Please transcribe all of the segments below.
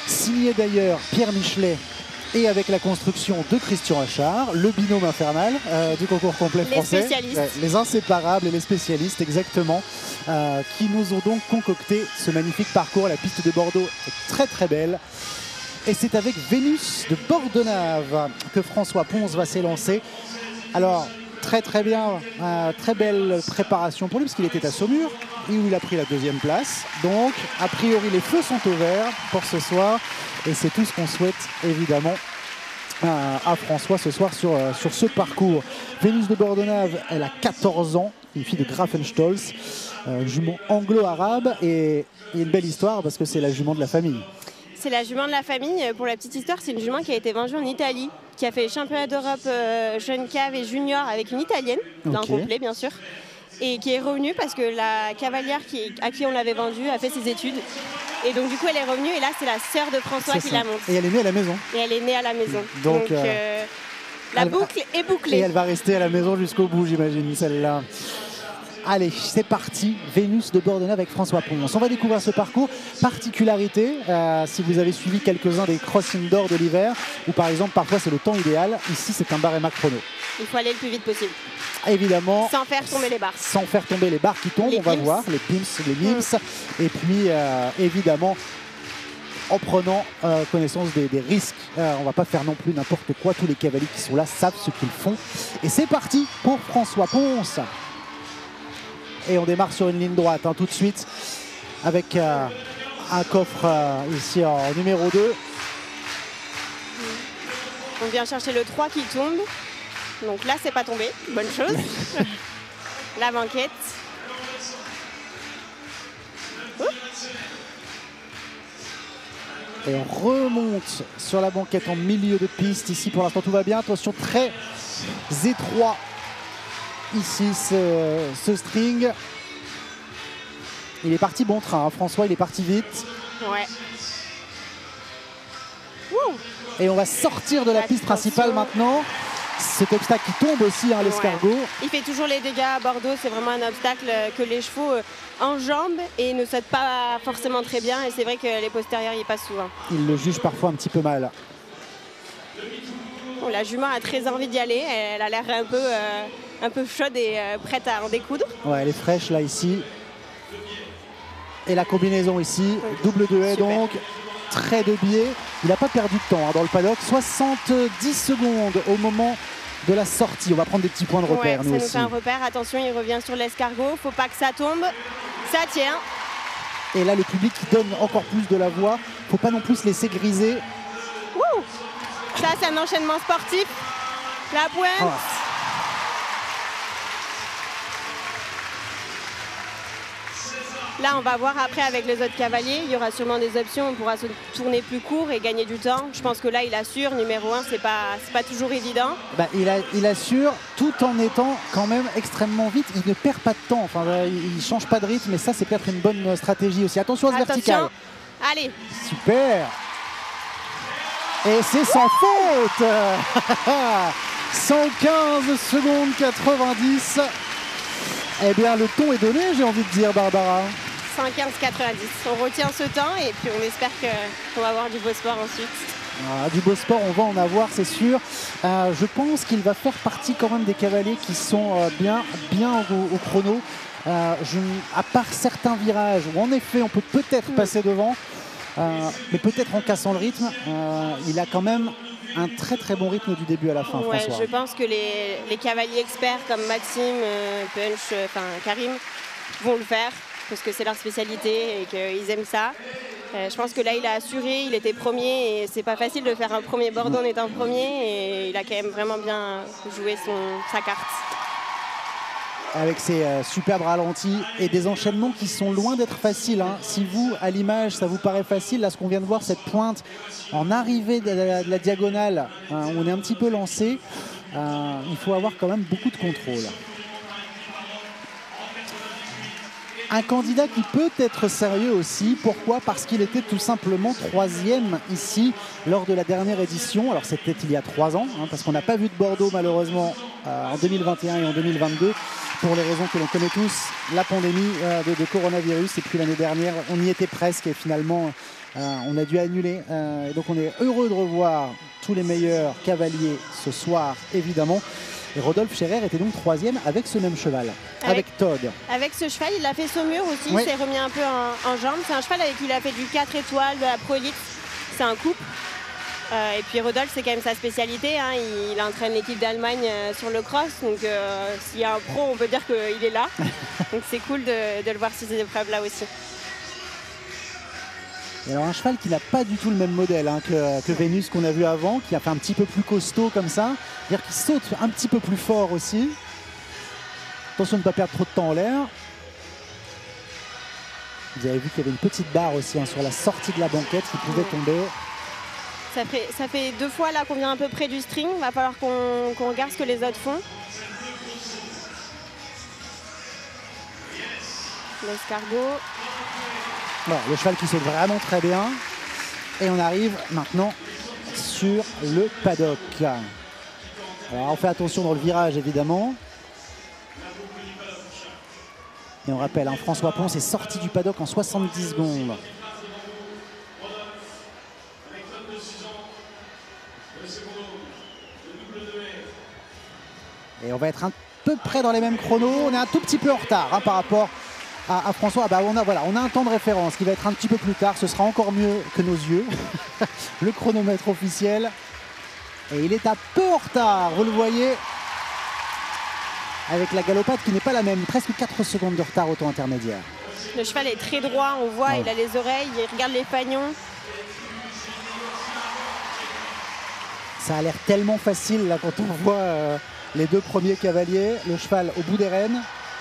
signé d'ailleurs Pierre Michelet et avec la construction de Christian Achard, le binôme infernal du concours complet français. Les spécialistes. Les inséparables et les spécialistes, exactement, qui nous ont donc concocté ce magnifique parcours. La piste de Bordeaux est très très belle. Et c'est avec Vénus de Bordenave que François Ponce va s'élancer. Alors, très très bien, très belle préparation pour lui, parce qu'il était à Saumur, et où il a pris la 2e place. Donc, a priori, les feux sont au vert pour ce soir. Et c'est tout ce qu'on souhaite, évidemment, à François ce soir sur ce Vénus de Bordenave, elle a 14 ans, une fille de Grafenstolz, jument anglo-arabe, et une belle histoire parce que c'est la jument de la famille. C'est la jument de la famille. Pour la petite histoire, c'est une jument qui a été vendue en Italie, qui a fait les championnats d'Europe jeune cave et junior avec une italienne, dans le complet bien sûr, et qui est revenue parce que la cavalière à qui on l'avait vendue a fait ses études. Et donc du coup elle est revenue et là c'est la sœur de François qui la monte. Et elle est née à la maison. Et elle est née à la maison. Donc la boucle est bouclée. Et elle va rester à la maison jusqu'au bout, j'imagine, celle-là. Allez, c'est parti, Vénus de Bordenave avec François Ponce. On va découvrir ce parcours. Particularité, si vous avez suivi quelques-uns des cross indoor de l'hiver, où par exemple parfois c'est le temps idéal, ici c'est un barème chrono. Il faut aller le plus vite possible. Évidemment. Sans faire tomber les barres. Sans faire tomber les barres qui tombent, on va voir, les pims, les mims. Et puis évidemment, en prenant connaissance des risques. On ne va pas faire non plus n'importe quoi. Tous les cavaliers qui sont là savent ce qu'ils font. Et c'est parti pour François Ponce. Et on démarre sur une ligne droite tout de suite avec un coffre ici en numéro 2. On vient chercher le 3 qui tombe. Donc là, c'est pas tombé. Bonne chose. La banquette. Et on remonte sur la banquette en milieu de piste. Ici, pour l'instant, tout va bien. Attention, très étroit. Ici, ce string. Il est parti bon train, François, il est parti vite. Ouais. Et on va sortir de la piste principale maintenant. Cet obstacle qui tombe aussi, l'escargot. Il fait toujours les dégâts à Bordeaux. C'est vraiment un obstacle que les chevaux enjambent et ne sautent pas forcément très bien. Et c'est vrai que les postérieurs y passent souvent. Ils le jugent parfois un petit peu mal. Bon, la jument a très envie d'y aller. Elle a l'air un peu chaude et prête à en découdre. Ouais, elle est fraîche là, ici. Et la combinaison ici, double de haie donc, trait de biais. Il n'a pas perdu de temps dans le paddock. 70 secondes au moment de la sortie. On va prendre des petits points de repère, nous aussi. Ça nous fait un repère. Attention, il revient sur l'escargot. Faut pas que ça tombe. Ça tient. Et là, le public qui donne encore plus de la voix. Faut pas non plus se laisser griser. Wouh! Ça, c'est un enchaînement sportif. La pointe. Là, on va voir après avec les autres cavaliers. Il y aura sûrement des options. On pourra se tourner plus court et gagner du temps. Je pense que là, il assure. Numéro 1, c'est pas toujours évident. Il assure tout en étant quand même extrêmement vite. Il ne perd pas de temps. Enfin, il ne change pas de rythme. Et ça, c'est peut-être une bonne stratégie aussi. Attention à ce vertical. Allez. Super. Et c'est sans faute. 115 secondes 90. Eh bien, le ton est donné, j'ai envie de dire, Barbara. 115,90. On retient ce temps et puis on espère qu'on va avoir du beau sport ensuite. Du beau sport, on va en avoir, c'est sûr. Je pense qu'il va faire partie quand même des cavaliers qui sont bien au chrono. À part certains virages où en effet on peut peut-être passer devant, mais peut-être en cassant le rythme, il a quand même un très très bon rythme du début à la fin. Ouais, François. je pense que les cavaliers experts comme Maxime, Punch, Karim vont le faire parce que c'est leur spécialité et qu'ils aiment ça. Je pense que là il a assuré, il était premier et c'est pas facile de faire un premier Bordeaux en étant premier et il a quand même vraiment bien joué sa carte. Avec ses superbes ralentis et des enchaînements qui sont loin d'être faciles. Si vous, à l'image, ça vous paraît facile, là ce qu'on vient de voir, cette pointe en arrivée de la diagonale, où on est un petit peu lancé, il faut avoir quand même beaucoup de contrôle. Un candidat qui peut être sérieux aussi. Pourquoi? Parce qu'il était tout simplement 3e ici lors de la dernière édition. Alors c'était il y a 3 ans, parce qu'on n'a pas vu de Bordeaux malheureusement en 2021 et en 2022. pour les raisons que l'on connaît tous, la pandémie de coronavirus. Et puis l'année dernière, on y était presque et finalement, on a dû annuler. Et donc on est heureux de revoir tous les meilleurs cavaliers ce soir, évidemment. Et Rodolphe Scherer était donc 3e avec ce même cheval, avec Todd. Avec ce cheval, il a fait Saumur aussi, Oui. il s'est remis un peu en jambes. C'est un cheval avec qui il a fait du 4 étoiles, de la Pro Elite. C'est un couple. Et puis Rodolphe, c'est quand même sa spécialité. Hein. Il entraîne l'équipe d'Allemagne sur le cross. Donc s'il y a un pro, on peut dire qu'il est là. Donc c'est cool de le voir sur ces épreuves-là aussi. Et alors un cheval qui n'a pas du tout le même modèle hein, que Vénus qu'on a vu avant, qui a fait un petit peu plus costaud comme ça, c'est-à-dire qu'il saute un petit peu plus fort aussi. Attention de ne pas perdre trop de temps en l'air. Vous avez vu qu'il y avait une petite barre aussi hein, sur la sortie de la banquette qui pouvait tomber. Ça fait 2 fois là qu'on vient un peu près du string. Il va falloir qu'on regarde ce que les autres font. L'escargot. Voilà, le cheval qui saute vraiment très bien. Et on arrive maintenant sur le paddock. Alors on fait attention dans le virage évidemment. Et on rappelle, hein, François Pons est sorti du paddock en 70 secondes. Et on va être un peu près dans les mêmes chronos. On est un tout petit peu en retard hein, par rapport à François. Ah bah on a un temps de référence qui va être un petit peu plus tard. Ce sera encore mieux que nos yeux. Le chronomètre officiel. Et il est un peu en retard, vous le voyez. Avec la galopade qui n'est pas la même. Presque 4 secondes de retard au temps intermédiaire. Le cheval est très droit, on voit, il a les oreilles, il regarde les fagnons. Ça a l'air tellement facile là quand on voit les 2 premiers cavaliers. Le cheval au bout des rênes.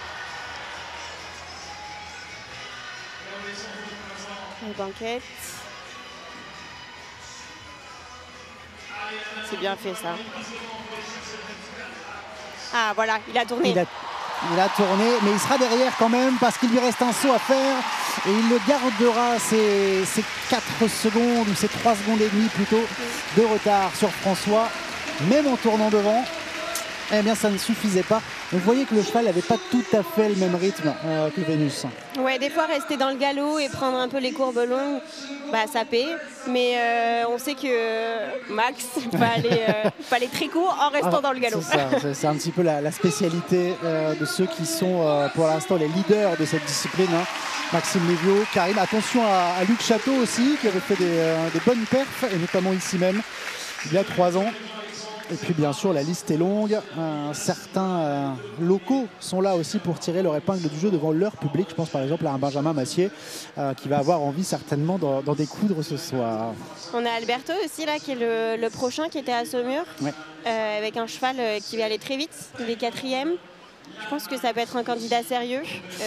Les banquettes. C'est bien fait ça. Ah voilà, il a tourné. Il a tourné, mais il sera derrière quand même parce qu'il lui reste un saut à faire et il le gardera ces 4 secondes ou ces 3 secondes et demie plutôt de retard sur François, même en tournant devant. Eh bien, ça ne suffisait pas. Vous voyez que le cheval n'avait pas tout à fait le même rythme que Vénus. Ouais, des fois, rester dans le galop et prendre un peu les courbes longues, bah, ça paie. Mais on sait que Max va aller très court en restant dans le galop. C'est un petit peu la spécialité de ceux qui sont pour l'instant les leaders de cette discipline. Hein. Maxime Léviot, Karim. Attention à Luc Chateau aussi, qui avait fait des bonnes perfs, et notamment ici même, il y a 3 ans. Et puis bien sûr la liste est longue, certains locaux sont là aussi pour tirer leur épingle du jeu devant leur public. Je pense par exemple à un Benjamin Massier qui va avoir envie certainement d'en découdre ce soir. On a Alberto aussi là qui est le prochain qui était à Saumur, ouais. Avec un cheval qui va aller très vite, il est 4e. Je pense que ça peut être un candidat sérieux.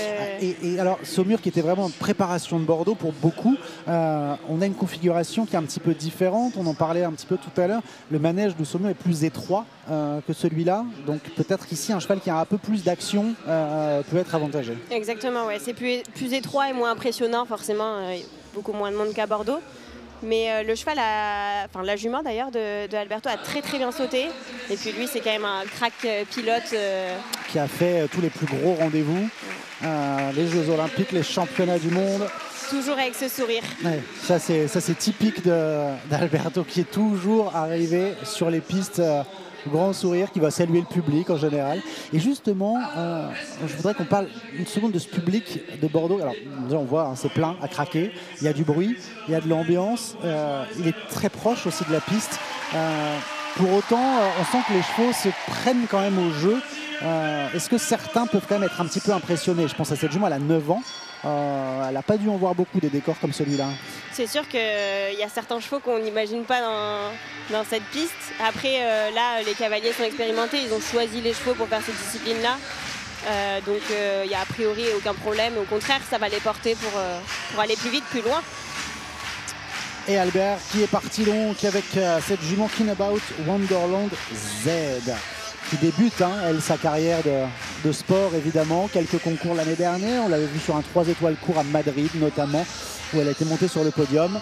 Et alors, Saumur qui était vraiment en préparation de Bordeaux pour beaucoup, on a une configuration qui est un petit peu différente. On en parlait un petit peu tout à l'heure. Le manège de Saumur est plus étroit que celui-là. Donc peut-être qu'ici, un cheval qui a un peu plus d'action peut être avantagé. Exactement, ouais. C'est plus étroit et moins impressionnant, forcément. Beaucoup moins de monde qu'à Bordeaux. Mais le cheval, la jument d'ailleurs de Alberto a très très bien sauté. Et puis lui, c'est quand même un crack pilote. Qui a fait tous les plus gros rendez-vous. Les Jeux Olympiques, les championnats du monde. Toujours avec ce sourire. Ouais, ça c'est typique d'Alberto qui est toujours arrivé sur les pistes. Grand sourire qui va saluer le public en général. Et justement, je voudrais qu'on parle une seconde de ce public de Bordeaux. Alors, déjà, on voit, hein, c'est plein à craquer. Il y a du bruit, il y a de l'ambiance. Il est très proche aussi de la piste. Pour autant, on sent que les chevaux se prennent quand même au jeu. Est-ce que certains peuvent quand même être un petit peu impressionnés? Je pense à cette jument, elle a 9 ans. Elle n'a pas dû en voir beaucoup des décors comme celui-là. C'est sûr qu'il y a certains chevaux qu'on n'imagine pas dans cette piste. Après, là, les cavaliers sont expérimentés. Ils ont choisi les chevaux pour faire cette discipline-là. Donc, il n'y a a priori aucun problème. Au contraire, ça va les porter pour aller plus vite, plus loin. Et Albert qui est parti donc avec cette jument Kinabout Wonderland Z. Qui débute, hein, elle, sa carrière de sport, évidemment. Quelques concours l'année dernière. On l'avait vu sur un 3 étoiles court à Madrid, notamment, où elle a été montée sur le podium.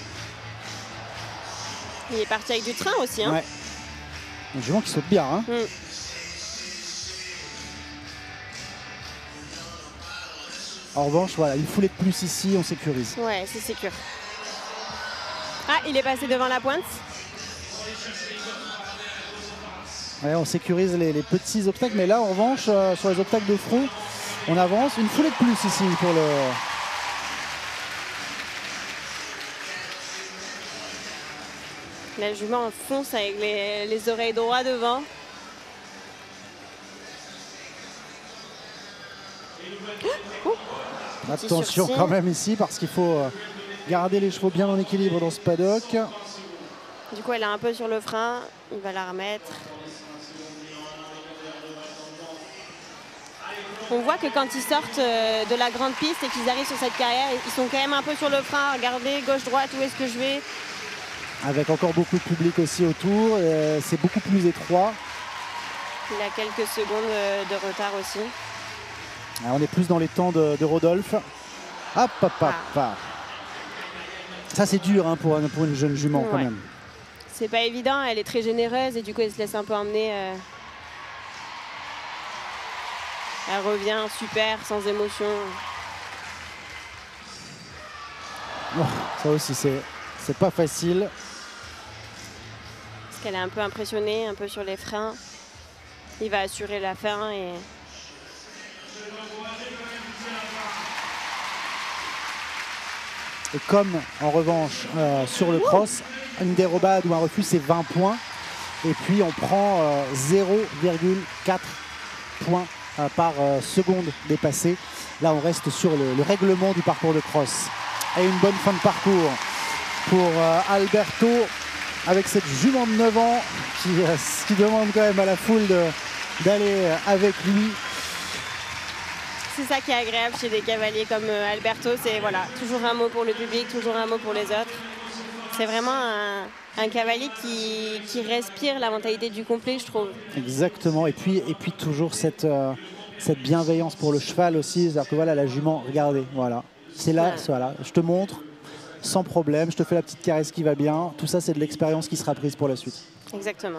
Il est parti avec du train aussi. Hein. Ouais. Une jument qui saute bien. Hein. En revanche, voilà, une foulée de plus ici, on sécurise. Ouais, c'est sécure. Ah, il est passé devant la pointe. Ouais, on sécurise les petits obstacles, mais là, en revanche, sur les obstacles de front, on avance. Une foulée de plus ici pour le... La jument fonce avec les oreilles droits devant. Oh, attention quand même ici, parce qu'il faut garder les chevaux bien en équilibre dans ce paddock. Du coup, elle est un peu sur le frein. Il va la remettre. On voit que quand ils sortent de la grande piste et qu'ils arrivent sur cette carrière, ils sont quand même un peu sur le frein. Regardez, gauche-droite, où est-ce que je vais? Avec encore beaucoup de public aussi autour. C'est beaucoup plus étroit. Il a quelques secondes de retard aussi. On est plus dans les temps de Rodolphe. Hop, hop, hop. Ah. Ça, c'est dur hein, pour une jeune jument quand même. C'est pas évident, elle est très généreuse et du coup, elle se laisse un peu emmener. Elle revient super, sans émotion. Oh, ça aussi, c'est pas facile. Parce qu'elle est un peu impressionnée, un peu sur les freins. Il va assurer la fin et... Et comme en revanche sur le cross, une dérobade ou un refus c'est 20 points. Et puis on prend 0,4 points par seconde dépassée. Là on reste sur le règlement du parcours de cross. Et une bonne fin de parcours pour Alberto avec cette jument de 9 ans qui demande quand même à la foule d'aller avec lui. C'est ça qui est agréable chez des cavaliers comme Alberto, c'est voilà, toujours un mot pour le public, toujours un mot pour les autres. C'est vraiment un cavalier qui respire la mentalité du complet, je trouve. Exactement, et puis toujours cette bienveillance pour le cheval aussi, c'est-à-dire que voilà, la jument, regardez, voilà, c'est là, voilà, je te montre, sans problème, je te fais la petite caresse qui va bien, tout ça c'est de l'expérience qui sera prise pour la suite. Exactement.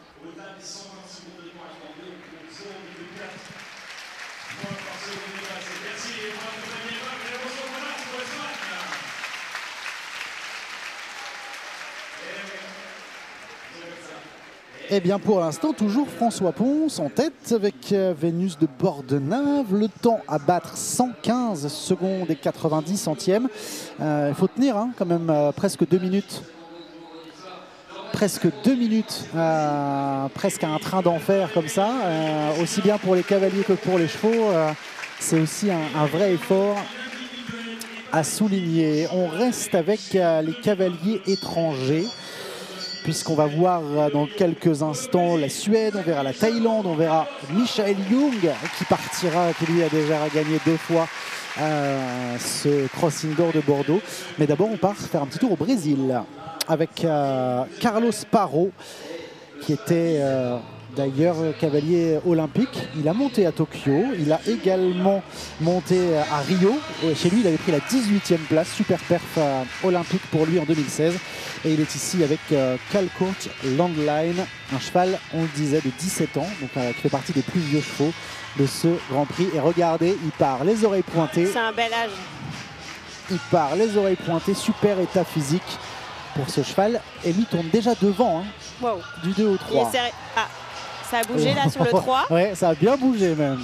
Eh bien pour l'instant, toujours François Pons en tête avec Vénus de Bordenave. Le temps à battre 115 secondes et 90 centièmes. Il faut tenir hein, quand même presque 2 minutes. Presque 2 minutes, presque un train d'enfer comme ça. Aussi bien pour les cavaliers que pour les chevaux. C'est aussi un vrai effort à souligner. On reste avec les cavaliers étrangers, puisqu'on va voir dans quelques instants la Suède, on verra la Thaïlande, on verra Michael Young qui partira, qui lui a déjà gagné 2 fois ce Cross Indoor de Bordeaux. Mais d'abord on part faire un petit tour au Brésil avec Carlos Parro, qui était d'ailleurs cavalier olympique. Il a monté à Tokyo, il a également monté à Rio. Et chez lui, il avait pris la 18e place, super perf olympique pour lui en 2016. Et il est ici avec Calcourt Landline, un cheval, on le disait, de 17 ans, donc qui fait partie des plus vieux chevaux de ce Grand Prix. Et regardez, il part les oreilles pointées. C'est un bel âge. Il part les oreilles pointées, super état physique pour ce cheval. Et lui tourne déjà devant, hein, wow. Du 2 au 3. Ah, ça a bougé là sur le 3. Ouais, ça a bien bougé même.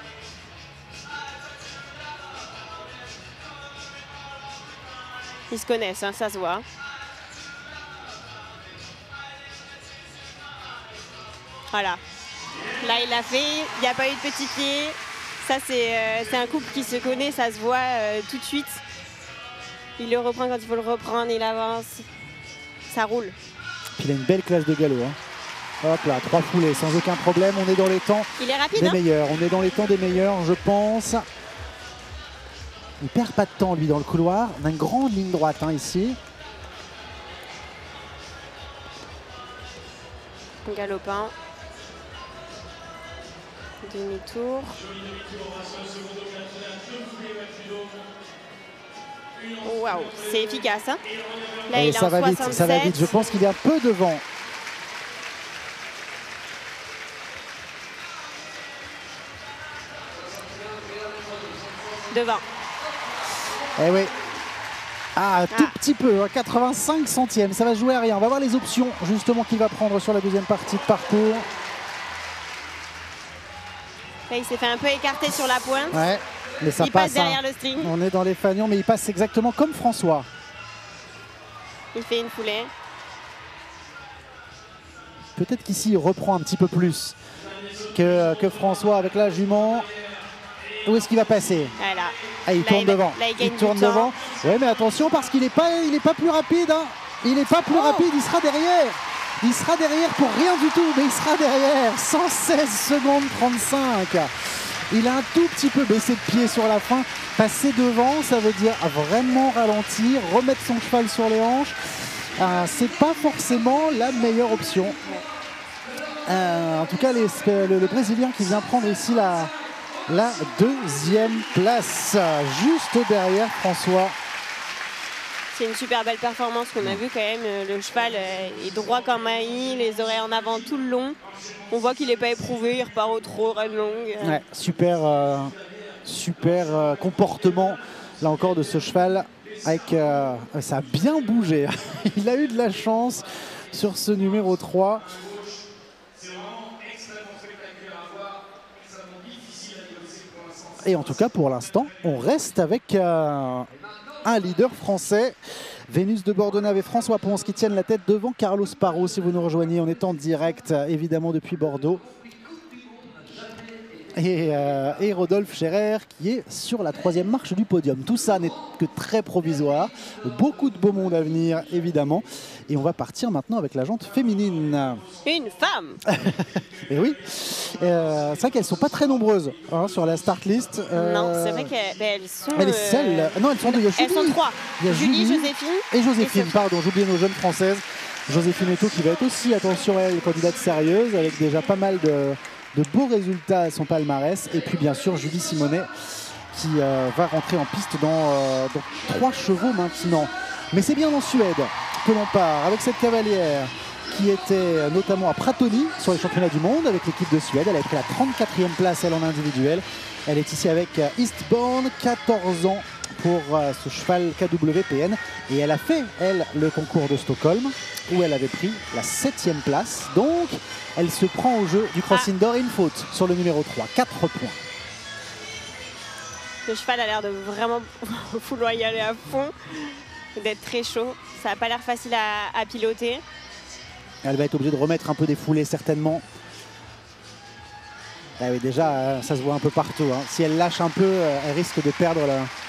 Ils se connaissent, hein, ça se voit. Voilà. Là, il l'a fait. Il n'y a pas eu de petit pied. Ça, c'est un couple qui se connaît. Ça se voit tout de suite. Il le reprend quand il faut le reprendre. Il avance. Ça roule. Puis il a une belle classe de galop. Hein. Hop là, 3 foulées sans aucun problème. On est dans les temps il est rapide, des meilleurs. On est dans les temps des meilleurs, je pense. Il perd pas de temps, lui, dans le couloir. On a une grande ligne droite hein, ici. Galopant. Demi-tour. Waouh, c'est efficace. Hein, là, il est en 67. Ça va vite. Je pense qu'il est un peu devant. Devant. Eh oui. Ah, tout petit peu, 85 centièmes, ça va jouer à rien. On va voir les options justement qu'il va prendre sur la deuxième partie de parcours. Là, il s'est fait un peu écarter sur la pointe. Ouais, mais ça il passe. passe derrière le string. On est dans les fanions, mais il passe exactement comme François. Il fait une foulée. Peut-être qu'ici il reprend un petit peu plus que François avec la jument. Où est-ce qu'il va passer? Voilà. Ah, il tourne devant. Là, il tourne devant. Ouais, mais attention parce qu'il n'est pas plus rapide. Hein. Il n'est pas plus rapide, il sera derrière. Il sera derrière pour rien du tout, mais il sera derrière. 116 secondes 35. Il a un tout petit peu baissé de pied sur la fin. Passer devant, ça veut dire vraiment ralentir, remettre son cheval sur les hanches. C'est pas forcément la meilleure option. En tout cas, le Brésilien qui vient prendre ici la deuxième place, juste derrière François. C'est une super belle performance qu'on a vu quand même. Le cheval est droit comme un i, les oreilles en avant tout le long. On voit qu'il n'est pas éprouvé, il repart au trot, reine longue. Ouais, super comportement là encore de ce cheval. Ça a bien bougé. Il a eu de la chance sur ce numéro 3. Et en tout cas, pour l'instant, on reste avec un leader français. Vénus de Bordenave et François Ponce qui tiennent la tête devant Carlos Parro. Si vous nous rejoignez, on est en direct, évidemment, depuis Bordeaux. Et Rodolphe Scherer qui est sur la troisième marche du podium. Tout ça n'est que très provisoire. Beaucoup de beau monde à venir, évidemment. Et on va partir maintenant avec la jante féminine. Une femme. Et oui. C'est vrai qu'elles ne sont pas très nombreuses sur la start list. Non, c'est vrai qu'elles sont... Elle est celle... Non, elles sont deux. Elles sont trois. Il y a Julie, Joséphine. Et Joséphine, pardon. J'oubliais nos jeunes françaises. Joséphine Eto qui va être aussi, attention à elle, candidate sérieuse, avec déjà pas mal de beaux résultats à son palmarès. Et puis bien sûr Julie Simonet qui va rentrer en piste dans 3 chevaux maintenant. Mais c'est bien en Suède que l'on part avec cette cavalière qui était notamment à Pratoni sur les championnats du monde avec l'équipe de Suède. Elle a pris la 34e place elle en individuel. Elle est ici avec Eastbourne, 14 ans pour ce cheval KWPN. Et elle a fait, elle, le concours de Stockholm où elle avait pris la 7e place. Donc, elle se prend au jeu du cross indoor et une faute sur le numéro 3. 4 points. Le cheval a l'air de vraiment vouloir y aller à fond, d'être très chaud. Ça n'a pas l'air facile à piloter. Elle va être obligée de remettre un peu des foulées, certainement. Ah oui, déjà, ça se voit un peu partout. Hein. Si elle lâche un peu, elle risque de perdre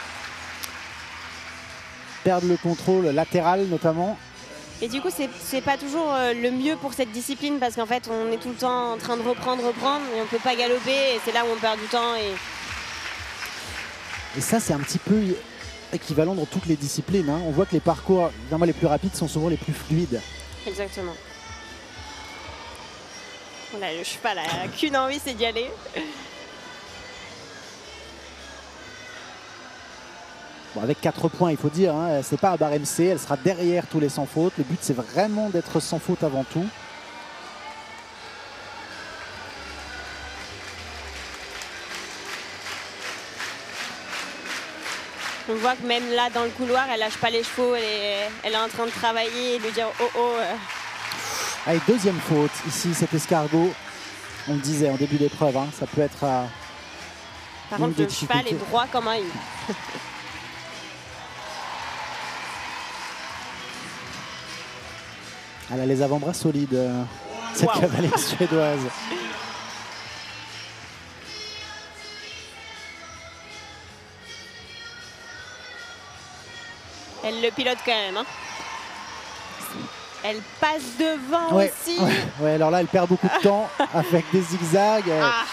le contrôle latéral, notamment. Et du coup, c'est pas toujours le mieux pour cette discipline parce qu'en fait, on est tout le temps en train de reprendre et on peut pas galoper et c'est là où on perd du temps. Et ça, c'est un petit peu équivalent dans toutes les disciplines. Hein. On voit que les parcours vraiment les plus rapides sont souvent les plus fluides. Exactement. Voilà, le cheval a qu'une envie, c'est d'y aller. Bon, avec 4 points, il faut dire, hein, c'est pas un barre MC, elle sera derrière tous les sans faute. Le but, c'est vraiment d'être sans faute avant tout. On voit que même là, dans le couloir, elle lâche pas les chevaux, elle est en train de travailler et lui dire oh oh. Allez, deuxième faute, ici, cet escargot. On le disait en début d'épreuve, hein, ça peut être... Par contre, le cheval est droit comme un i. Elle a les avant-bras solides, cette cavalière suédoise. Elle le pilote quand même. Hein. Elle passe devant aussi. Ouais, alors là, elle perd beaucoup de temps avec des zigzags.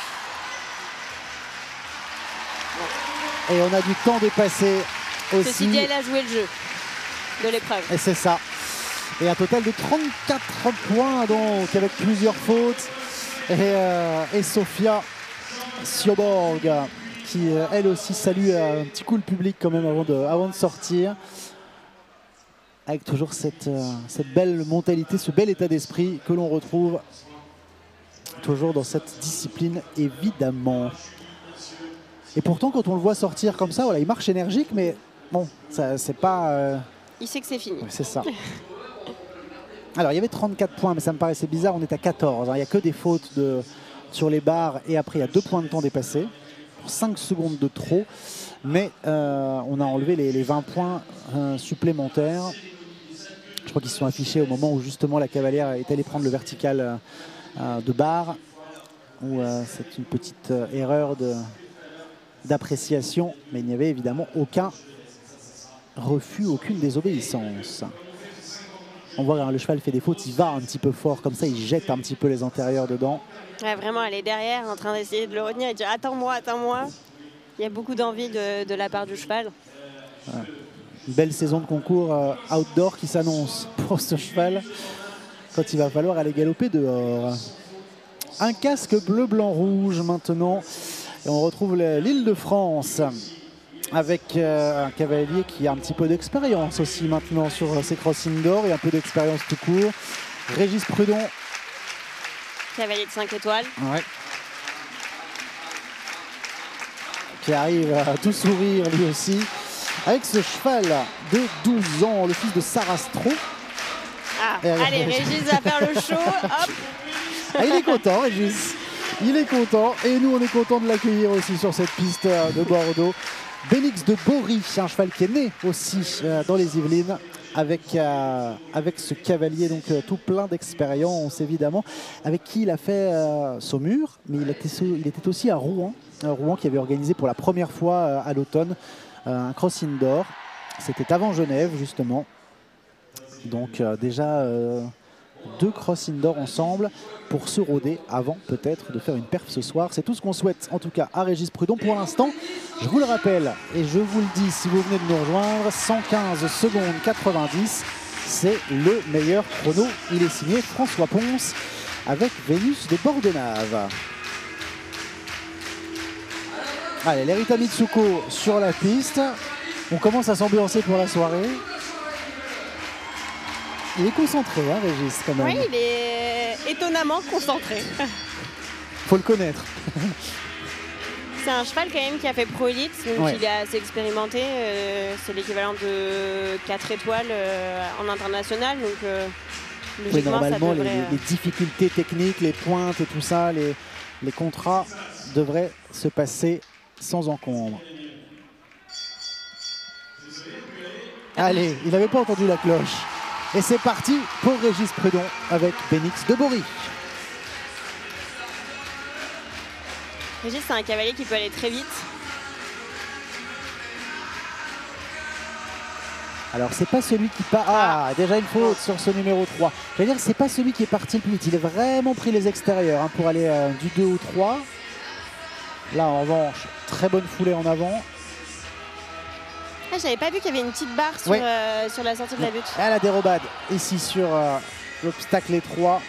Et on a du temps dépassé aussi. Ceci dit, elle a joué le jeu de l'épreuve. Et c'est ça. Et un total de 34 points, donc, avec plusieurs fautes. Et Sofia Sjöborg, qui, elle aussi, salue un petit coup le public quand même avant de sortir. Avec toujours cette belle mentalité, ce bel état d'esprit que l'on retrouve toujours dans cette discipline, évidemment. Et pourtant, quand on le voit sortir comme ça, voilà, il marche énergique, mais bon, c'est pas... Il sait que c'est fini. C'est ça. Alors, il y avait 34 points, mais ça me paraissait bizarre, on est à 14. Il n'y a que des fautes sur les barres, et après, il y a 2 points de temps dépassés, pour 5 secondes de trop. Mais on a enlevé les 20 points supplémentaires. Je crois qu'ils se sont affichés au moment où justement la cavalière est allée prendre le vertical de barre, où c'est une petite erreur d'appréciation, mais il n'y avait évidemment aucun refus, aucune désobéissance. On voit hein, le cheval fait des fautes, il va un petit peu fort comme ça, il jette un petit peu les antérieurs dedans. Ouais, vraiment, elle est derrière en train d'essayer de le retenir et de dire attends-moi, attends-moi. Il y a beaucoup d'envie de la part du cheval. Ouais. Une belle saison de concours outdoor qui s'annonce pour ce cheval quand il va falloir aller galoper dehors. Un casque bleu, blanc, rouge maintenant. Et on retrouve l'île de France avec un cavalier qui a un petit peu d'expérience aussi maintenant sur ses crossings d'or et un peu d'expérience tout court. Régis Prudon. Cavalier de 5 étoiles. Ouais. Qui arrive à tout sourire lui aussi. Avec ce cheval de 12 ans, le fils de Sarastro. Ah, allez, Régis va faire le show. Hop. Ah, il est content, Régis. Il est content. Et nous, on est content de l'accueillir aussi sur cette piste de Bordeaux. Bélix de Bory, un cheval qui est né aussi dans les Yvelines. Avec ce cavalier donc tout plein d'expérience évidemment, avec qui il a fait Saumur, mais il était aussi à Rouen. Rouen qui avait organisé pour la première fois à l'automne un cross indoor. C'était avant Genève justement. Donc déjà 2 cross indoor ensemble pour se rôder avant peut-être de faire une perf ce soir. C'est tout ce qu'on souhaite en tout cas à Régis Prudon pour l'instant. Je vous le rappelle et je vous le dis si vous venez de nous rejoindre, 115 secondes 90, c'est le meilleur chrono. Il est signé François Ponce avec Vénus de Bordenave. Allez, l'Erita Mitsuko sur la piste. On commence à s'ambiancer pour la soirée. Il est concentré, hein, Régis, quand même. Oui, il est étonnamment concentré. Faut le connaître. C'est un cheval quand même qui a fait Pro Elite, donc ouais. Il est assez expérimenté. C'est l'équivalent de 4 étoiles en international. Donc, oui, normalement, ça devrait... les difficultés techniques, les pointes et tout ça, les contrats devraient se passer sans encombre. Allez, il n'avait pas entendu la cloche. Et c'est parti pour Régis Prudon avec Bélix de Bory. Régis, c'est un cavalier qui peut aller très vite. Alors, c'est pas celui qui part... Ah, déjà une faute sur ce numéro 3. Je veux dire, c'est pas celui qui est parti le plus vite. Il a vraiment pris les extérieurs hein, pour aller du 2 au 3. Là, en revanche, très bonne foulée en avant. Ah, j'avais pas vu qu'il y avait une petite barre sur, sur la sortie de la butte. À la dérobade, ici sur l'obstacle étroit.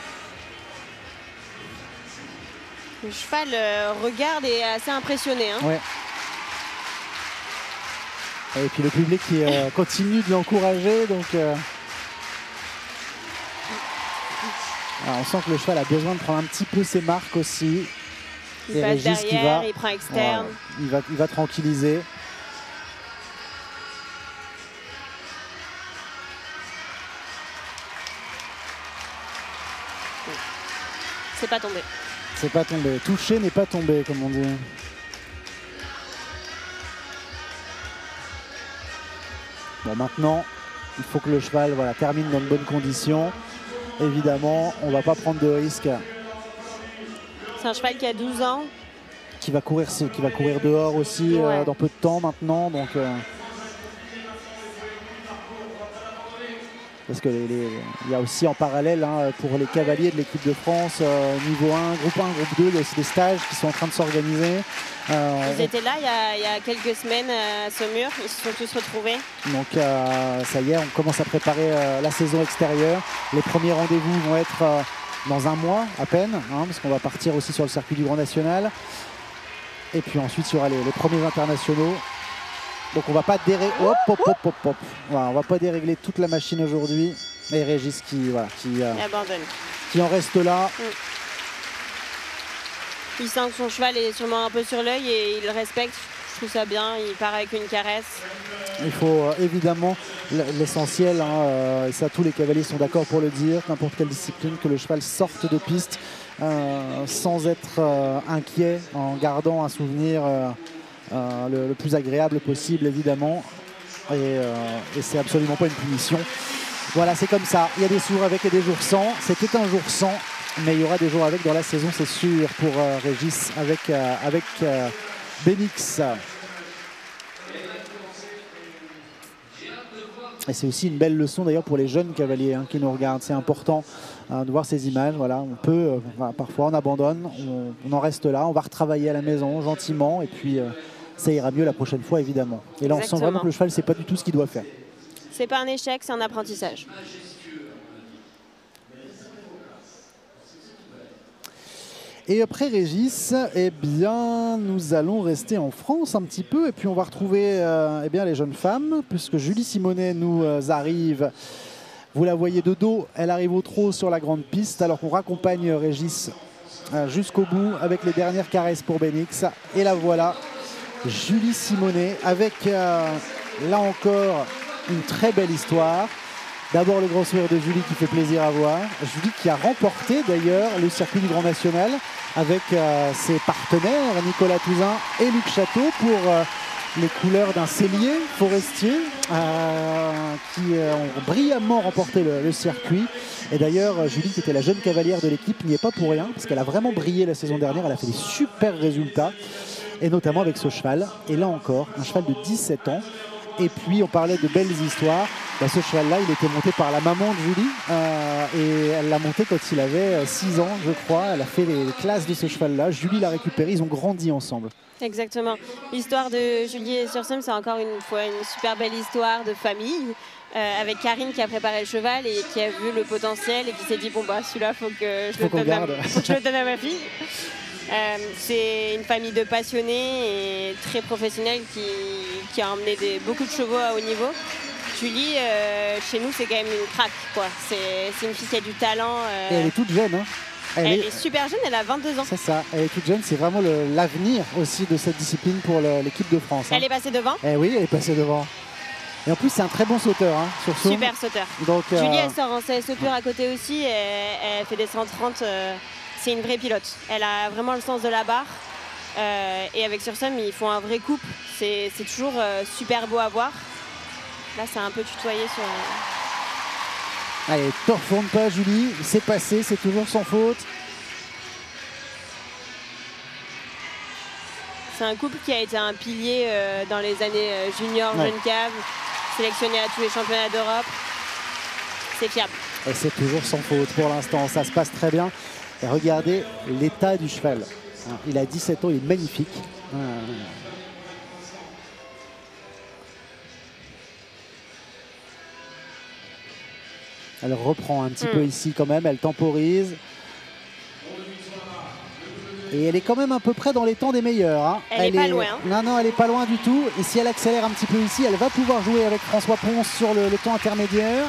Le cheval regarde et est assez impressionné. Hein. Ouais. Et puis le public qui continue de l'encourager. Donc, on sent que le cheval a besoin de prendre un petit peu ses marques aussi. Il passe derrière, il prend externe. Il va tranquilliser. C'est pas tombé. C'est pas tombé. Touché n'est pas tombé, comme on dit. Bon, maintenant, il faut que le cheval termine dans de bonnes conditions. Évidemment, on va pas prendre de risques. C'est un cheval qui a 12 ans. Qui va courir dehors aussi dans peu de temps maintenant. Donc, parce qu'il y a aussi en parallèle hein, pour les cavaliers de l'équipe de France, niveau 1, groupe 1, groupe 2, il y a aussi des stages qui sont en train de s'organiser. Ils étaient là il y a quelques semaines à Saumur, ils se sont tous retrouvés. Donc ça y est, on commence à préparer la saison extérieure. Les premiers rendez-vous vont être dans un mois à peine, hein, parce qu'on va partir aussi sur le circuit du Grand National. Et puis ensuite, il y aura les premiers internationaux. Donc on va pas dérégler. Voilà, on va pas dérégler toute la machine aujourd'hui. Et Régis qui abandonne. Qui en reste là. Il sent que son cheval est sûrement un peu sur l'œil et il le respecte. Je trouve ça bien, il part avec une caresse. Il faut évidemment l'essentiel, et ça tous les cavaliers sont d'accord pour le dire, n'importe quelle discipline, que le cheval sorte de piste sans être inquiet, en gardant un souvenir le plus agréable possible évidemment. Et c'est absolument pas une punition. Voilà, c'est comme ça. Il y a des jours avec et des jours sans. C'était un jour sans, mais il y aura des jours avec dans la saison, c'est sûr, pour Régis avec Benix. Et c'est aussi une belle leçon d'ailleurs pour les jeunes cavaliers qui nous regardent. C'est important de voir ces images. Voilà, on peut, parfois on abandonne, on en reste là, on va retravailler à la maison gentiment et puis ça ira mieux la prochaine fois évidemment. Et là on sent vraiment que le cheval c'est pas du tout ce qu'il doit faire. C'est pas un échec, c'est un apprentissage. Et après Régis, eh bien, nous allons rester en France un petit peu et puis on va retrouver eh bien, les jeunes femmes puisque Julie Simonet nous arrive. Vous la voyez de dos, elle arrive au trot sur la grande piste alors qu'on raccompagne Régis jusqu'au bout avec les dernières caresses pour Benix. Et la voilà, Julie Simonet avec là encore une très belle histoire. D'abord le grand sourire de Julie qui fait plaisir à voir. Julie qui a remporté d'ailleurs le circuit du Grand National avec ses partenaires Nicolas Touzin et Luc Chateau pour les couleurs d'un cellier forestier qui ont brillamment remporté le circuit. Et d'ailleurs Julie qui était la jeune cavalière de l'équipe n'y est pas pour rien parce qu'elle a vraiment brillé la saison dernière. Elle a fait des super résultats et notamment avec ce cheval. Et là encore un cheval de 17 ans. Et puis on parlait de belles histoires. Ce cheval-là, il était monté par la maman de Julie et elle l'a monté quand il avait 6 ans, je crois. Elle a fait les classes de ce cheval-là. Julie l'a récupéré, ils ont grandi ensemble. Exactement. L'histoire de Julie et Sursum, c'est encore une fois une super belle histoire de famille avec Karine qui a préparé le cheval et qui a vu le potentiel et qui s'est dit bon bah celui-là faut que je le donne à ma fille. C'est une famille de passionnés et très professionnels qui a emmené beaucoup de chevaux à haut niveau. Julie, chez nous, c'est quand même une craque, quoi. C'est une fille qui a du talent. Et elle est toute jeune. Hein. Elle est super jeune, elle a 22 ans. C'est ça, elle est toute jeune. C'est vraiment l'avenir aussi de cette discipline pour l'équipe de France. Elle est passée devant. Eh oui, elle est passée devant. Et en plus, c'est un très bon sauteur. Sur super sauteur. Donc, Julie, elle sort en CSO pur à côté aussi. Elle fait des 130. C'est une vraie pilote. Elle a vraiment le sens de la barre. Et avec Sursum, ils font un vrai couple. C'est toujours super beau à voir. Là, c'est un peu tutoyé sur... Allez, te refourne pas, Julie. C'est passé, c'est toujours sans faute. C'est un couple qui a été un pilier dans les années juniors, jeunes caves, sélectionné à tous les championnats d'Europe. C'est fiable. Et c'est toujours sans faute pour l'instant. Ça se passe très bien. Et regardez l'état du cheval. Il a 17 ans, il est magnifique. Elle reprend un petit peu ici quand même, elle temporise. Et elle est quand même à peu près dans les temps des meilleurs. Elle est pas loin. Non, elle est pas loin du tout. Et si elle accélère un petit peu ici, elle va pouvoir jouer avec François Ponce sur le temps intermédiaire.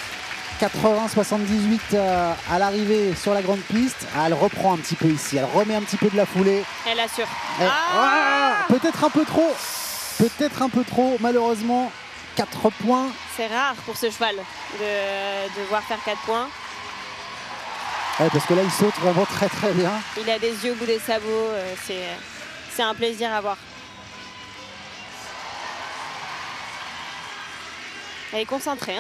80-78 à l'arrivée sur la grande piste. Elle reprend un petit peu ici, elle remet un petit peu de la foulée. Elle assure. Peut-être un peu trop. Peut-être un peu trop, malheureusement. 4 points. C'est rare pour ce cheval de voir faire 4 points. Ouais, parce que là, il saute vraiment très très bien. Il a des yeux au bout des sabots. C'est un plaisir à voir. Elle est concentrée.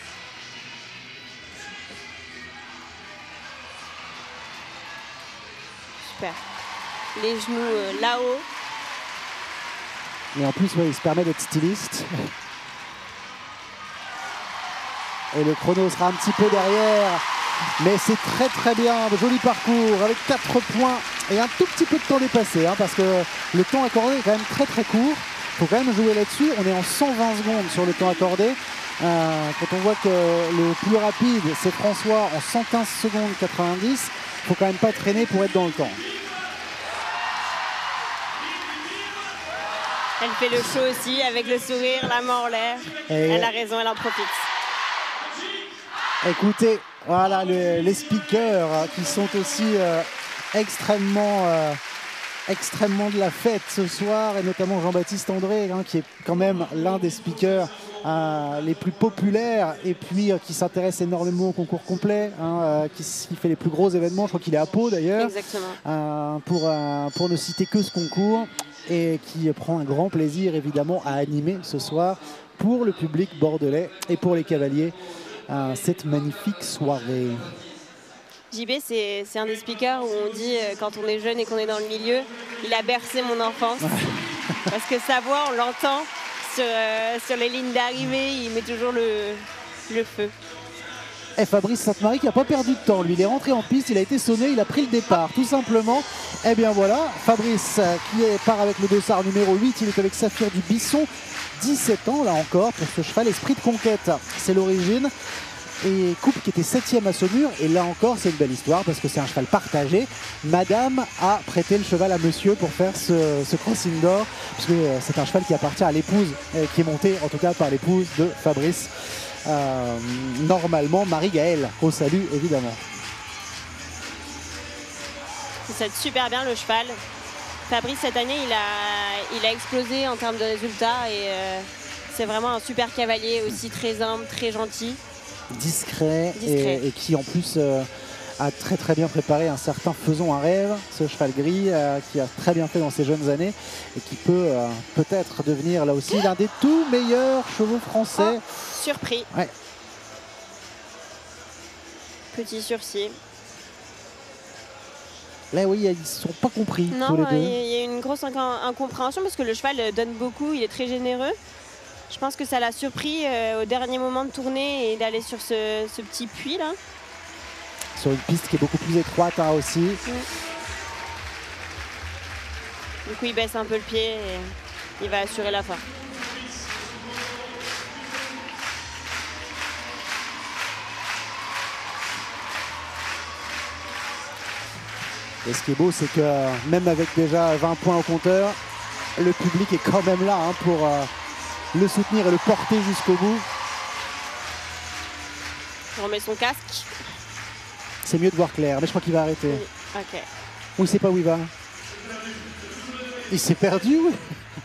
Super. Les genoux là-haut. Et en plus, il se permet d'être styliste. Et le chrono sera un petit peu derrière. Mais c'est très très bien. Joli parcours avec 4 points et un tout petit peu de temps dépassé. Parce que le temps accordé est quand même très très court. Il faut quand même jouer là-dessus. On est en 120 secondes sur le temps accordé. Quand on voit que le plus rapide, c'est François en 115 secondes 90. Il ne faut quand même pas traîner pour être dans le temps. Elle fait le show aussi avec le sourire, la main en l'air. Elle a raison, elle en profite. Écoutez, voilà les speakers qui sont aussi extrêmement extrêmement de la fête ce soir, et notamment Jean-Baptiste André, hein, qui est quand même l'un des speakers les plus populaires, et puis qui s'intéresse énormément au concours complet, hein, qui fait les plus gros événements. Je crois qu'il est à Pau d'ailleurs, pour ne citer que ce concours, et qui prend un grand plaisir évidemment à animer ce soir pour le public bordelais et pour les cavaliers cette magnifique soirée. JB, c'est un des speakers où on dit, quand on est jeune et qu'on est dans le milieu, il a bercé mon enfance. Parce que sa voix, on l'entend sur les lignes d'arrivée, il met toujours le feu. Et Fabrice Sainte-Marie qui n'a pas perdu de temps. Lui, il est rentré en piste, il a été sonné, il a pris le départ, tout simplement. Et bien voilà, Fabrice qui part avec le dossard numéro 8, il est avec Saphir du Bisson. 17 ans, là encore, pour ce cheval Esprit de Conquête. C'est l'origine. Et Coupe qui était 7e à Saumur, et là encore c'est une belle histoire parce que c'est un cheval partagé. Madame a prêté le cheval à monsieur pour faire ce crossing d'or, puisque c'est un cheval qui appartient à l'épouse, qui est monté en tout cas par l'épouse de Fabrice, normalement Marie-Gaëlle, au salut évidemment. C'est super bien le cheval. Fabrice cette année il a explosé en termes de résultats, et c'est vraiment un super cavalier, aussi très humble, très gentil. Discret. Et qui en plus a très bien préparé un certain Faisons un rêve, ce cheval gris qui a très bien fait dans ses jeunes années et qui peut peut-être devenir là aussi l'un des tout meilleurs chevaux français. Oh, surpris. Ouais. Petit sursis. Là oui, ils ne sont pas compris tous les deux. Il y a une grosse incompréhension parce que le cheval donne beaucoup, il est très généreux. Je pense que ça l'a surpris au dernier moment de tourner et d'aller sur ce petit puits là. Sur une piste qui est beaucoup plus étroite aussi. Du coup il baisse un peu le pied et il va assurer la fin. Et ce qui est beau, c'est que même avec déjà 20 points au compteur, le public est quand même là, hein, pour le soutenir et le porter jusqu'au bout. Il remet son casque. C'est mieux de voir clair, mais je crois qu'il va arrêter. Oui. Ok. Ou il sait pas où il va. Il s'est perdu, oui.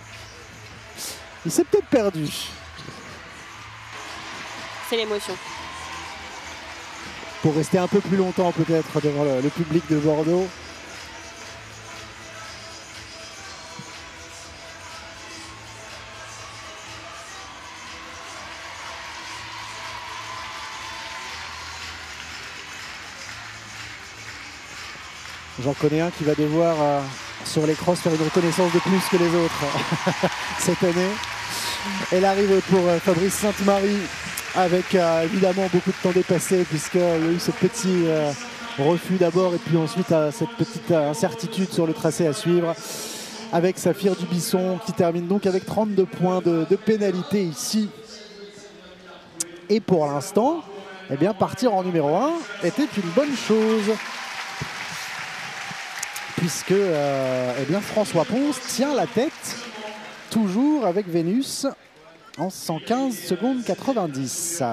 Il s'est peut-être perdu. C'est l'émotion. Pour rester un peu plus longtemps peut-être devant le public de Bordeaux. J'en connais un qui va devoir sur les crosses faire une reconnaissance de plus que les autres cette année. Elle arrive pour Fabrice Sainte-Marie avec évidemment beaucoup de temps dépassé, puisqu'il y a eu ce petit refus d'abord et puis ensuite cette petite incertitude sur le tracé à suivre, avec Saphir du Bisson qui termine donc avec 32 points de pénalité ici. Et pour l'instant, eh bien, partir en numéro 1 était une bonne chose, puisque eh bien, François Ponce tient la tête, toujours avec Vénus, en 115 secondes 90.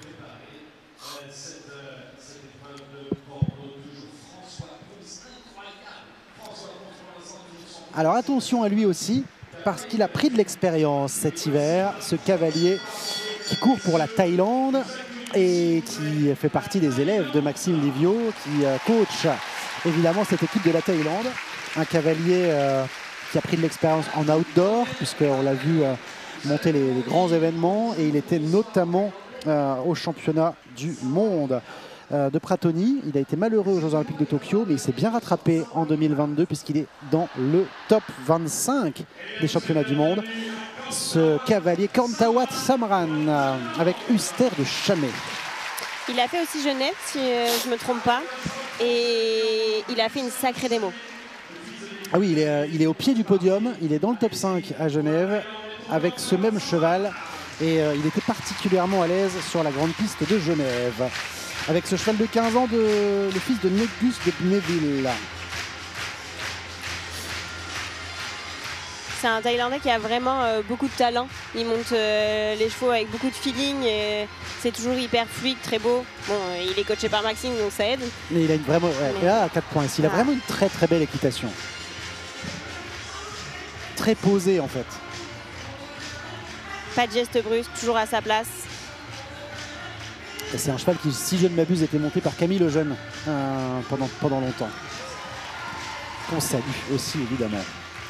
Alors attention à lui aussi, parce qu'il a pris de l'expérience cet hiver, ce cavalier qui court pour la Thaïlande et qui fait partie des élèves de Maxime Livio, qui coach évidemment cette équipe de la Thaïlande. Un cavalier qui a pris de l'expérience en outdoor, puisqu'on l'a vu monter les grands événements, et il était notamment au championnat du monde de Pratoni. Il a été malheureux aux Jeux Olympiques de Tokyo, mais il s'est bien rattrapé en 2022 puisqu'il est dans le top 25 des championnats du monde. Ce cavalier Kantawat Samran avec Huster de Chambé. Il a fait aussi Genève, si je ne me trompe pas, et il a fait une sacrée démo. Ah oui, il est au pied du podium, il est dans le top 5 à Genève avec ce même cheval, et il était particulièrement à l'aise sur la grande piste de Genève avec ce cheval de 15 ans, le fils de Négus de Bnéville. C'est un Thaïlandais qui a vraiment beaucoup de talent. Il monte les chevaux avec beaucoup de feeling. C'est toujours hyper fluide, très beau. Bon, il est coaché par Maxime, donc ça aide. Mais il a une vraiment, là, à 4 points ici. Il a vraiment une très très belle équitation. très posé en fait. Pas de geste brusque, toujours à sa place. Et c'est un cheval qui, si je ne m'abuse, était monté par Camille Lejeune pendant longtemps. Qu'on salue aussi évidemment.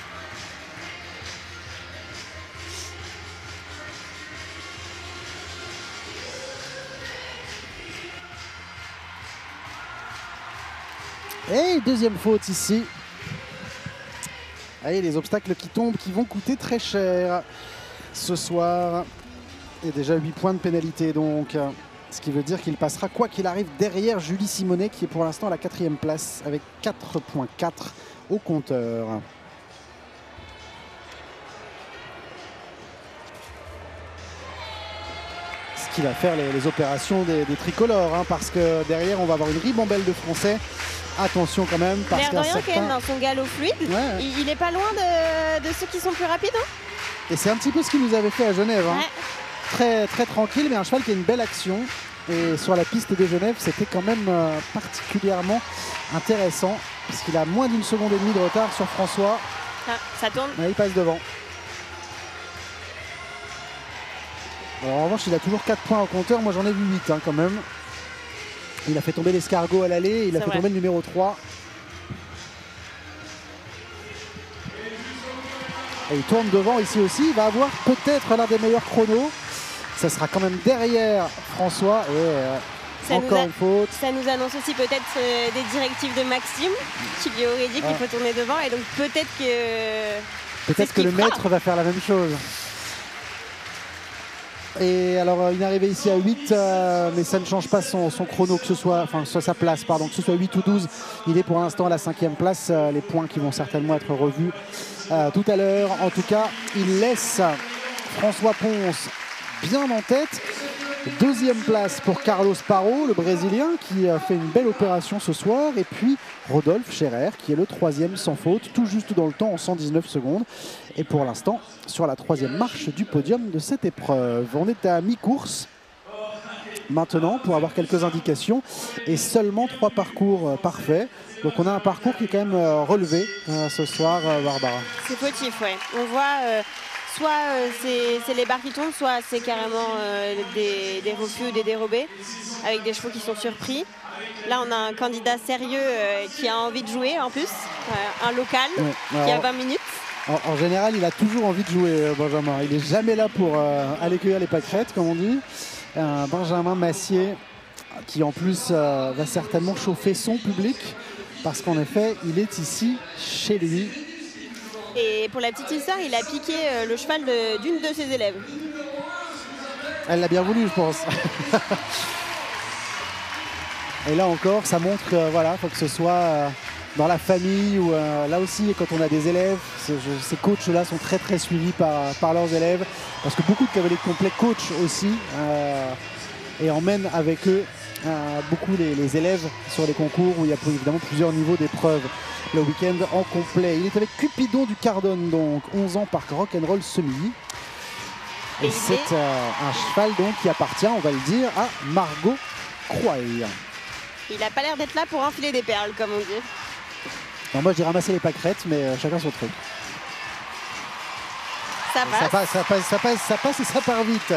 Et deuxième faute ici. Allez, les obstacles qui tombent, qui vont coûter très cher ce soir. Et déjà 8 points de pénalité donc. Ce qui veut dire qu'il passera quoi qu'il arrive derrière Julie Simonet qui est pour l'instant à la 4e place avec 4,4 au compteur. Ce qui va faire les opérations des tricolores hein, parce que derrière on va avoir une ribambelle de Français. Attention quand même parce L'air de qu'un rien certain... quand même dans son galop fluide. Ouais. Il est pas loin de ceux qui sont plus rapides. Hein. Et c'est un petit peu ce qu'il nous avait fait à Genève. Hein. Ouais. Très, très tranquille, mais un cheval qui a une belle action. Et sur la piste de Genève, c'était quand même particulièrement intéressant. Parce qu'il a moins d'1 seconde et demie de retard sur François. Ah, ça tourne. Mais il passe devant. Alors, en revanche, il a toujours 4 points au compteur. Moi, j'en ai vu 8 hein, quand même. Il a fait tomber l'escargot à l'aller. Il a fait tomber le numéro 3. Et il tourne devant ici aussi. Il va avoir peut-être l'un des meilleurs chronos. Ça sera quand même derrière François. Et encore une faute. Ça nous annonce aussi peut-être des directives de Maxime qui lui aurait dit qu'il faut tourner devant. Et donc peut-être que... Peut-être que le maître va faire la même chose. Et alors une arrivée ici à 8, mais ça ne change pas son chrono, que ce soit, enfin sa place, pardon, que ce soit 8 ou 12. Il est pour l'instant à la 5e place. Les points qui vont certainement être revus tout à l'heure. En tout cas, il laisse François Ponce bien en tête. 2e place pour Carlos Parro, le Brésilien, qui a fait une belle opération ce soir. Et puis Rodolphe Scherer, qui est le 3e sans faute, tout juste dans le temps en 119 secondes. Et pour l'instant, sur la 3e marche du podium de cette épreuve. On est à mi-course maintenant pour avoir quelques indications. Et seulement 3 parcours parfaits. Donc on a un parcours qui est quand même relevé ce soir, Barbara. C'est fautif, ouais. On voit... soit c'est les barres qui tombent, soit c'est carrément des refus ou des dérobés avec des chevaux qui sont surpris. Là, on a un candidat sérieux qui a envie de jouer en plus, un local qui a 20 minutes. En général, il a toujours envie de jouer, Benjamin. Il n'est jamais là pour aller cueillir les pâquerettes, comme on dit. Benjamin Massier, qui en plus va certainement chauffer son public, parce qu'en effet, il est ici, chez lui. Et pour la petite histoire, il a piqué le cheval d'une de ses élèves. Elle l'a bien voulu, je pense. Et là encore, ça montre que voilà, faut que ce soit dans la famille ou là aussi, quand on a des élèves, ces coachs-là sont très très suivis par leurs élèves, parce que beaucoup de cavaliers complets coachent aussi et emmènent avec eux beaucoup les élèves sur les concours où il y a évidemment plusieurs niveaux d'épreuves le week-end en complet. Il est avec Cupidon du Cardone, donc 11 ans par Rock'n'Roll Semi. Et c'est un cheval donc qui appartient, on va le dire, à Margot Croix. Il n'a pas l'air d'être là pour enfiler des perles, comme on dit. Non, moi je dis ramasser les pâquerettes, mais chacun son truc. Ça passe. Ça passe et ça part vite.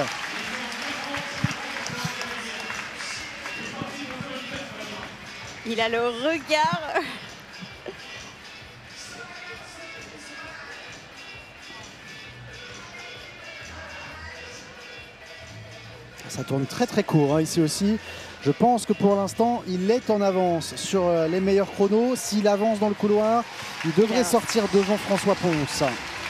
Il a le regard. Ça tourne très très court hein, ici aussi. Je pense que pour l'instant, il est en avance sur les meilleurs chronos. S'il avance dans le couloir, il devrait sortir devant François Ponce.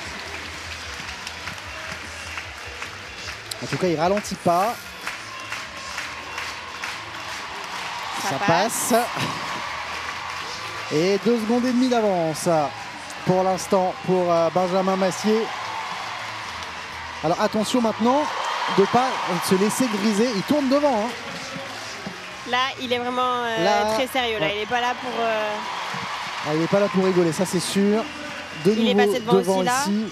En tout cas, il ralentit pas. Ça passe. Et 2 secondes et demie d'avance pour l'instant pour Benjamin Massier. Alors attention maintenant de ne pas se laisser griser. Il tourne devant. Hein. Là, il est vraiment très sérieux. Là. Il n'est pas là pour... il n'est pas là pour rigoler, ça c'est sûr. Il est passé devant aussi, ici.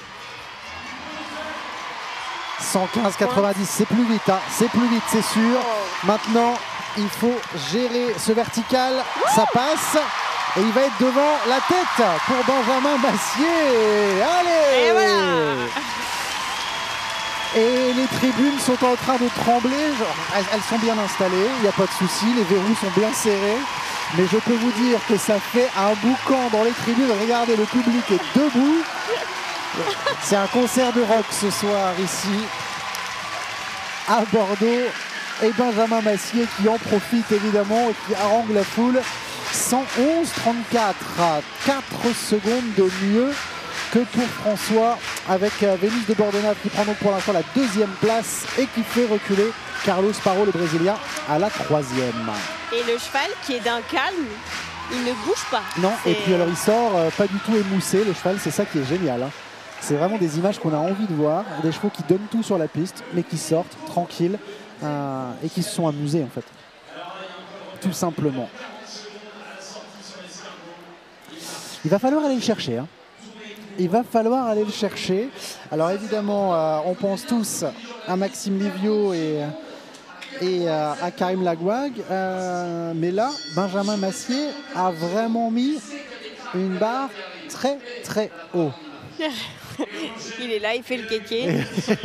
115,90, c'est plus vite. Hein. C'est plus vite, c'est sûr. Maintenant, il faut gérer ce vertical. Ça passe. Et il va être devant la tête pour Benjamin Massier. Allez! Et voilà! Et les tribunes sont en train de trembler. Elles sont bien installées, il n'y a pas de souci. Les verrous sont bien serrés. Mais je peux vous dire que ça fait un boucan dans les tribunes. Regardez, le public est debout. C'est un concert de rock ce soir ici à Bordeaux. Et Benjamin Massier qui en profite évidemment et qui harangue la foule. 111-34, 4 secondes de mieux que pour François, avec Vénus de Bordenave qui prend donc pour l'instant la 2e place et qui fait reculer Carlos Parro, le Brésilien, à la 3e. Et le cheval qui est d'un calme, il ne bouge pas. Non, et puis alors il sort pas du tout émoussé, le cheval, c'est ça qui est génial. Hein. C'est vraiment des images qu'on a envie de voir, des chevaux qui donnent tout sur la piste, mais qui sortent tranquilles et qui se sont amusés en fait. Tout simplement. Il va falloir aller le chercher. Hein. Il va falloir aller le chercher. Alors évidemment, on pense tous à Maxime Livio et à Karim Lagouag. Mais là, Benjamin Massier a vraiment mis une barre très très haut. Il est là, il fait le kéké.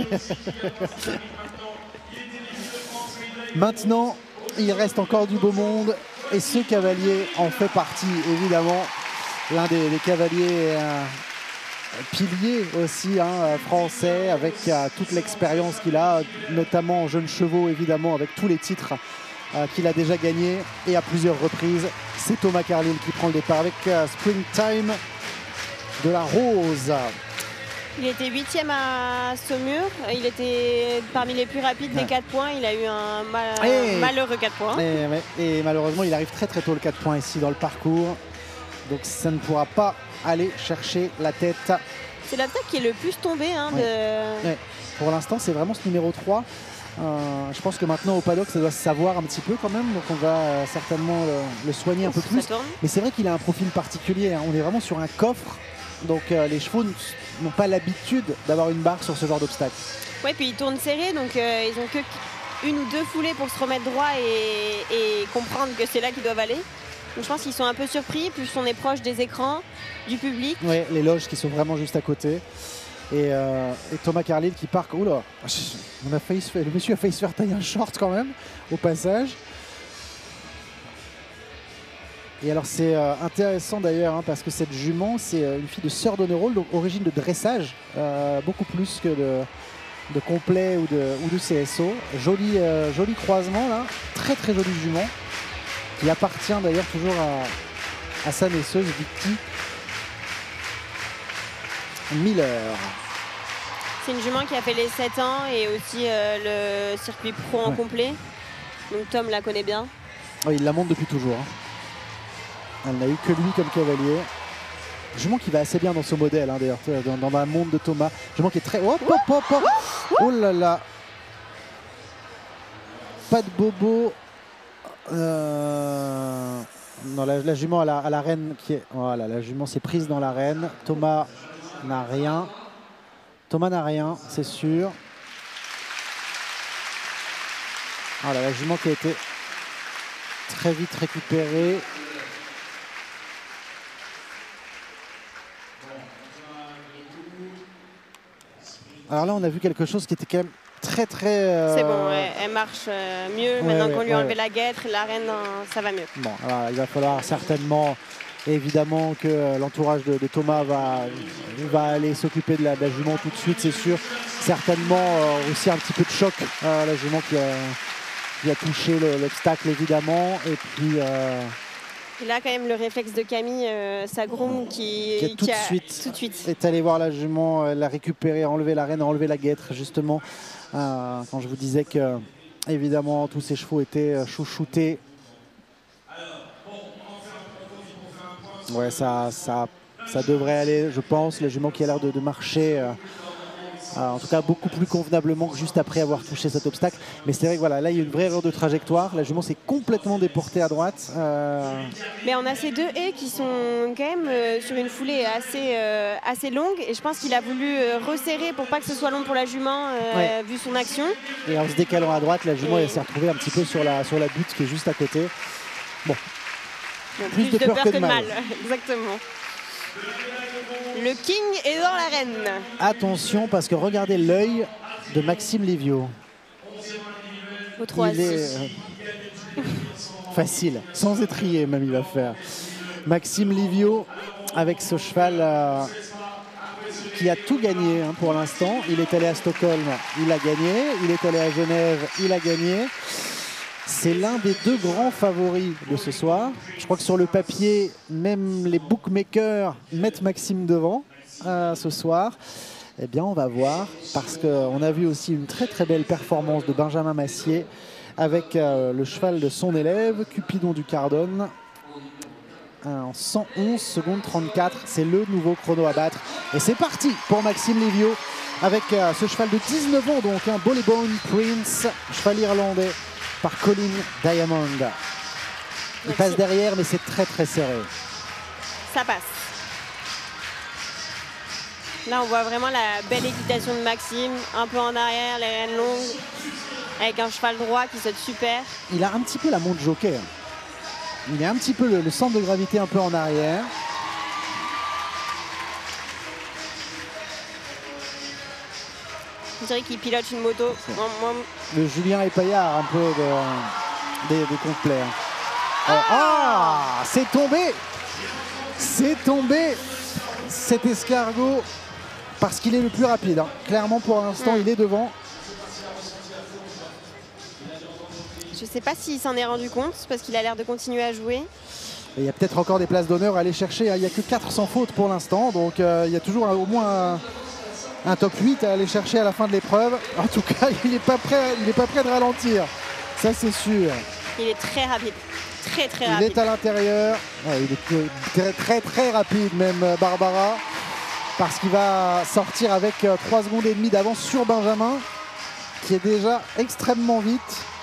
Maintenant, il reste encore du beau monde. Et ce cavalier en fait partie, évidemment. L'un des cavaliers piliers aussi, hein, français, avec toute l'expérience qu'il a, notamment en jeunes chevaux, évidemment, avec tous les titres qu'il a déjà gagnés et à plusieurs reprises. C'est Thomas Carlyle qui prend le départ avec Springtime de la Rose. Il était 8e à Saumur. Il était parmi les plus rapides des 4 points. Il a eu un malheureux 4 points. Et malheureusement, il arrive très très tôt le 4 points ici dans le parcours. Donc ça ne pourra pas aller chercher la tête. C'est la tête qui est le plus tombée. Hein, Pour l'instant, c'est vraiment ce numéro 3. Je pense que maintenant au paddock, ça doit se savoir un petit peu quand même. Donc on va certainement le soigner un peu plus. Mais c'est vrai qu'il a un profil particulier. Hein. On est vraiment sur un coffre. Donc les chevaux n'ont pas l'habitude d'avoir une barre sur ce genre d'obstacle. Oui, puis ils tournent serrés. Donc ils n'ont que 1 ou 2 foulées pour se remettre droit et comprendre que c'est là qu'ils doivent aller. Donc je pense qu'ils sont un peu surpris, plus on est proche des écrans, du public. Oui, les loges qui sont vraiment juste à côté. Et Thomas Carlyle qui part. Oula, le monsieur a failli se faire tailler un short quand même, au passage. Et alors c'est intéressant d'ailleurs, hein, parce que cette jument, c'est une fille de sœur d'Honneroll, donc origine de dressage, beaucoup plus que de complet ou de CSO. Joli croisement là, très très jolie jument. Qui appartient d'ailleurs toujours à sa naisseuse, Victy Miller. C'est une jument qui a fait les 7 ans et aussi le circuit pro en complet. Donc Tom la connaît bien. Oui, il la monte depuis toujours. Hein. Elle n'a eu que lui comme cavalier. Jument qui va assez bien dans ce modèle, hein, d'ailleurs, dans la monte de Thomas. Jument qui est très... Hop, hop, hop, hop. Oh là là. Pas de bobo. Non, la jument à la reine qui est... Voilà, la jument s'est prise dans l'arène. Thomas n'a rien. Thomas n'a rien, c'est sûr. Voilà, la jument qui a été très vite récupérée. Alors là, on a vu quelque chose qui était quand même très C'est bon, elle marche mieux. Maintenant qu'on lui a enlevé la guêtre, la reine, ça va mieux. Bon, alors, il va falloir certainement, évidemment, que l'entourage de Thomas va aller s'occuper de la jument tout de suite, c'est sûr. Certainement aussi un petit peu de choc, la jument qui a touché l'obstacle, évidemment. Et puis... Et là, quand même, le réflexe de Camille Sagroum qui tout de suite est allé voir la jument, l'a récupérée, enlever la reine, enlever la guêtre, justement. Quand je vous disais que, évidemment, tous ces chevaux étaient chouchoutés. Ouais, ça devrait aller, je pense. La jument qui a l'air de marcher, en tout cas beaucoup plus convenablement que juste après avoir touché cet obstacle. Mais c'est vrai que voilà, là il y a une vraie erreur de trajectoire. La jument s'est complètement déportée à droite. Mais on a ces 2 haies qui sont quand même sur une foulée assez longue. Et je pense qu'il a voulu resserrer pour pas que ce soit long pour la jument, vu son action. Et en se décalant à droite, la jument elle s'est retrouvée un petit peu sur la butte qui est juste à côté. Bon. Donc, plus de peur que de mal. Exactement. Le King est dans l'arène. Attention, parce que regardez l'œil de Maxime Livio. Au 3 il est facile, sans étrier même il va faire. Maxime Livio avec ce cheval qui a tout gagné hein, pour l'instant. Il est allé à Stockholm, il a gagné. Il est allé à Genève, il a gagné. C'est l'un des deux grands favoris de ce soir. Je crois que sur le papier, même les bookmakers mettent Maxime devant ce soir. Eh bien, on va voir, parce qu'on a vu aussi une très très belle performance de Benjamin Massier avec le cheval de son élève, Cupidon du Cardone, en 111 secondes 34. C'est le nouveau chrono à battre. Et c'est parti pour Maxime Livio avec ce cheval de 19 ans, donc un Bullybone Prince, cheval irlandais par Colin Diamond. Il passe derrière, mais c'est très très serré. Ça passe. Là, on voit vraiment la belle équitation de Maxime, un peu en arrière, les rênes longues, avec un cheval droit qui saute super. Il a un petit peu la montre joker. Il a un petit peu le centre de gravité un peu en arrière. Je dirais qu'il pilote une moto. Le Julien Epaillard, un peu des complets. C'est tombé. C'est tombé cet escargot parce qu'il est le plus rapide. Hein. Clairement, pour l'instant, il est devant. Je ne sais pas s'il s'en est rendu compte parce qu'il a l'air de continuer à jouer. Et il y a peut-être encore des places d'honneur à aller chercher. Il n'y a que 400 fautes pour l'instant. Donc il y a toujours au moins un top 8 à aller chercher à la fin de l'épreuve. En tout cas, il n'est pas prêt de ralentir. Ça, c'est sûr. Il est très rapide. Très, très rapide. Il est à l'intérieur. Ouais, il est très, très, très rapide, même Barbara. Parce qu'il va sortir avec 3 secondes et demie d'avance sur Benjamin, qui est déjà extrêmement vite.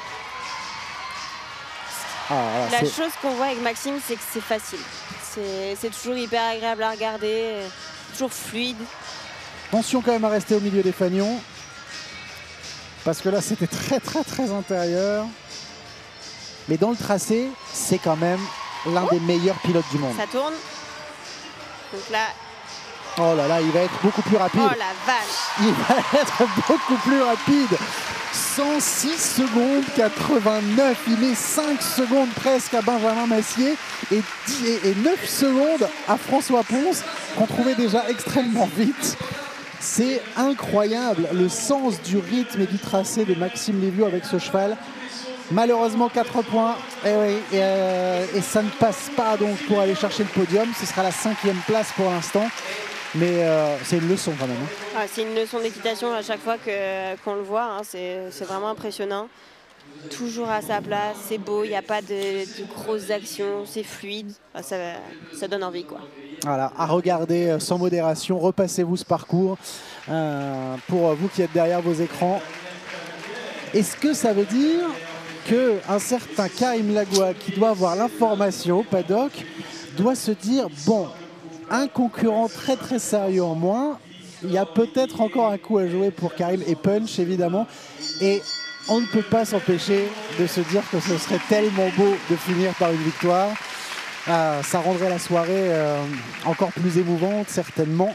La chose qu'on voit avec Maxime, c'est que c'est facile. C'est toujours hyper agréable à regarder, toujours fluide. Attention quand même à rester au milieu des fanions. Parce que là, c'était très, très, très intérieur. Mais dans le tracé, c'est quand même l'un des meilleurs pilotes du monde. Ça tourne. Donc là... Oh là là, il va être beaucoup plus rapide. Oh la vache. Il va être beaucoup plus rapide. 106 secondes 89. Il met 5 secondes presque à Benjamin Massier et 9 secondes à François Pons, qu'on trouvait déjà extrêmement vite. C'est incroyable le sens du rythme et du tracé de Maxime Livio avec ce cheval. Malheureusement 4 points et ça ne passe pas donc pour aller chercher le podium. Ce sera la 5e place pour l'instant. Mais c'est une leçon quand même. Hein. C'est une leçon d'équitation à chaque fois qu'on le voit. Hein. C'est vraiment impressionnant. Toujours à sa place, c'est beau, il n'y a pas de grosses actions, c'est fluide. Ça donne envie, quoi. Voilà, à regarder sans modération. Repassez-vous ce parcours pour vous qui êtes derrière vos écrans. Est-ce que ça veut dire qu'un certain Karim Lagouac, qui doit avoir l'information au paddock, doit se dire, bon, un concurrent très très sérieux en moins, il y a peut-être encore un coup à jouer pour Karim et Punch évidemment, et on ne peut pas s'empêcher de se dire que ce serait tellement beau de finir par une victoire. Ça rendrait la soirée encore plus émouvante certainement,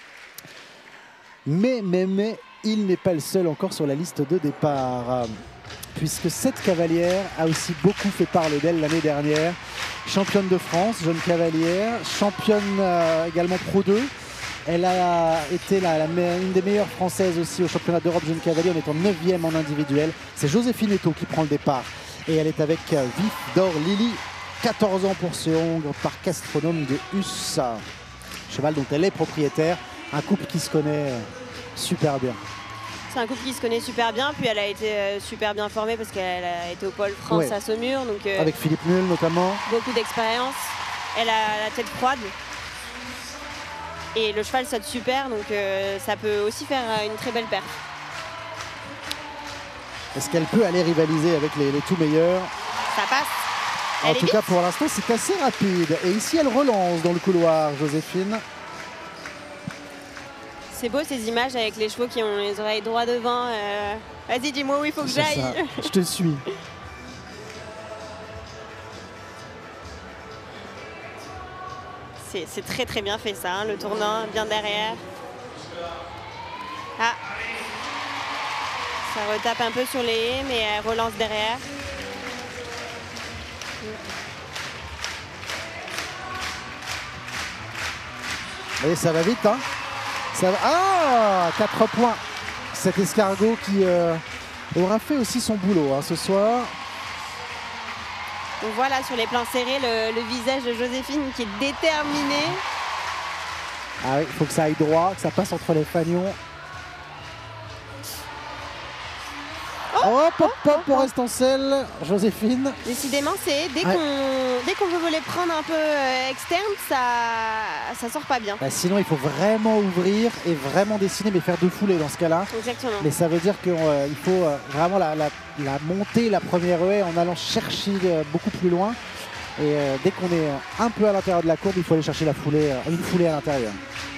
mais il n'est pas le seul encore sur la liste de départ, puisque cette cavalière a aussi beaucoup fait parler d'elle l'année dernière. Championne de France, jeune cavalière, championne également Pro 2. Elle a été une des meilleures françaises aussi au championnat d'Europe jeune cavalier en étant 9e en individuel. C'est Joséphine Eto qui prend le départ. Et elle est avec Vif d'Or Lily, 14 ans pour ce Hongre, par Castronome de Hus. Cheval dont elle est propriétaire, un couple qui se connaît super bien. C'est un couple qui se connaît super bien, puis elle a été super bien formée parce qu'elle a été au pôle France à Saumur. Donc, avec Philippe Null notamment. Beaucoup d'expérience. Elle a la tête froide. Et le cheval saute super, donc ça peut aussi faire une très belle perf. Est-ce qu'elle peut aller rivaliser avec les tout meilleurs? Ça passe. En tout cas, pour l'instant, c'est assez rapide. Et ici, elle relance dans le couloir, Joséphine. C'est beau ces images avec les chevaux qui ont les oreilles droit devant. Vas-y, dis-moi où il faut que j'aille. Je te suis. C'est très très bien fait ça, hein, le tournant bien derrière. Ah, ça retape un peu sur les haies, mais elle relance derrière. Et ça va vite, hein. Ça va... Ah, 4 points. Cet escargot qui aura fait aussi son boulot hein, ce soir. On voit là sur les plans serrés le visage de Joséphine qui est déterminée. Ah oui, il faut que ça aille droit, que ça passe entre les fanions. Hop, hop, hop, on reste en selle, Joséphine. Décidément, c'est dès qu'on veut voler prendre un peu externe, ça sort pas bien. Bah, sinon, il faut vraiment ouvrir et vraiment dessiner, mais faire 2 foulées dans ce cas-là. Exactement. Mais ça veut dire qu'il faut vraiment la monter, la première haie, en allant chercher beaucoup plus loin. Et dès qu'on est un peu à l'intérieur de la courbe, il faut aller chercher la foulée, une foulée à l'intérieur.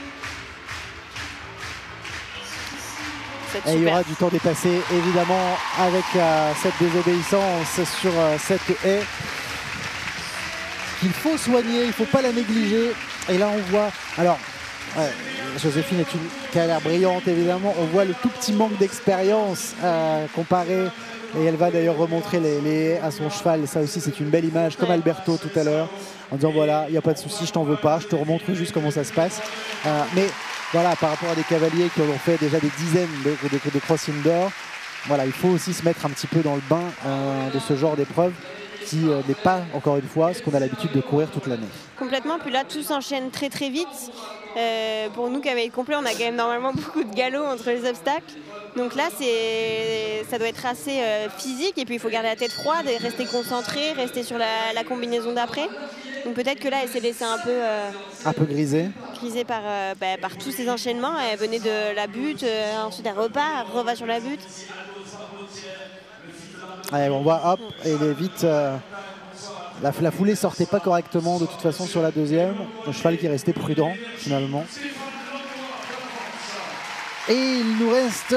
Et il y aura du temps dépassé, évidemment, avec cette désobéissance sur cette haie qu'il faut soigner, il ne faut pas la négliger. Et là, on voit... Alors, Joséphine est une qui a l'air brillante, évidemment. On voit le tout petit manque d'expérience comparé. Et elle va d'ailleurs remontrer les haies à son cheval. Et ça aussi, c'est une belle image, comme Alberto tout à l'heure, en disant, voilà, il n'y a pas de souci, je t'en veux pas, je te remontre juste comment ça se passe. Mais... Voilà, par rapport à des cavaliers qui ont fait déjà des dizaines de cross indoor, voilà, il faut aussi se mettre un petit peu dans le bain de ce genre d'épreuve qui n'est pas, encore une fois, ce qu'on a l'habitude de courir toute l'année. Complètement, puis là, tout s'enchaîne très très vite. Pour nous, cavaliers complets, on a quand même normalement beaucoup de galop entre les obstacles. Donc là, ça doit être assez physique et puis il faut garder la tête froide et rester concentré, rester sur la combinaison d'après. Donc peut-être que là, elle s'est laissée un peu grisée. Grisée par tous ces enchaînements. Elle venait de la butte, ensuite elle repart, elle reva sur la butte. Allez, on voit, hop, et elle est vite. La foulée sortait pas correctement de toute façon sur la deuxième. Le cheval qui est resté prudent finalement. Et il nous reste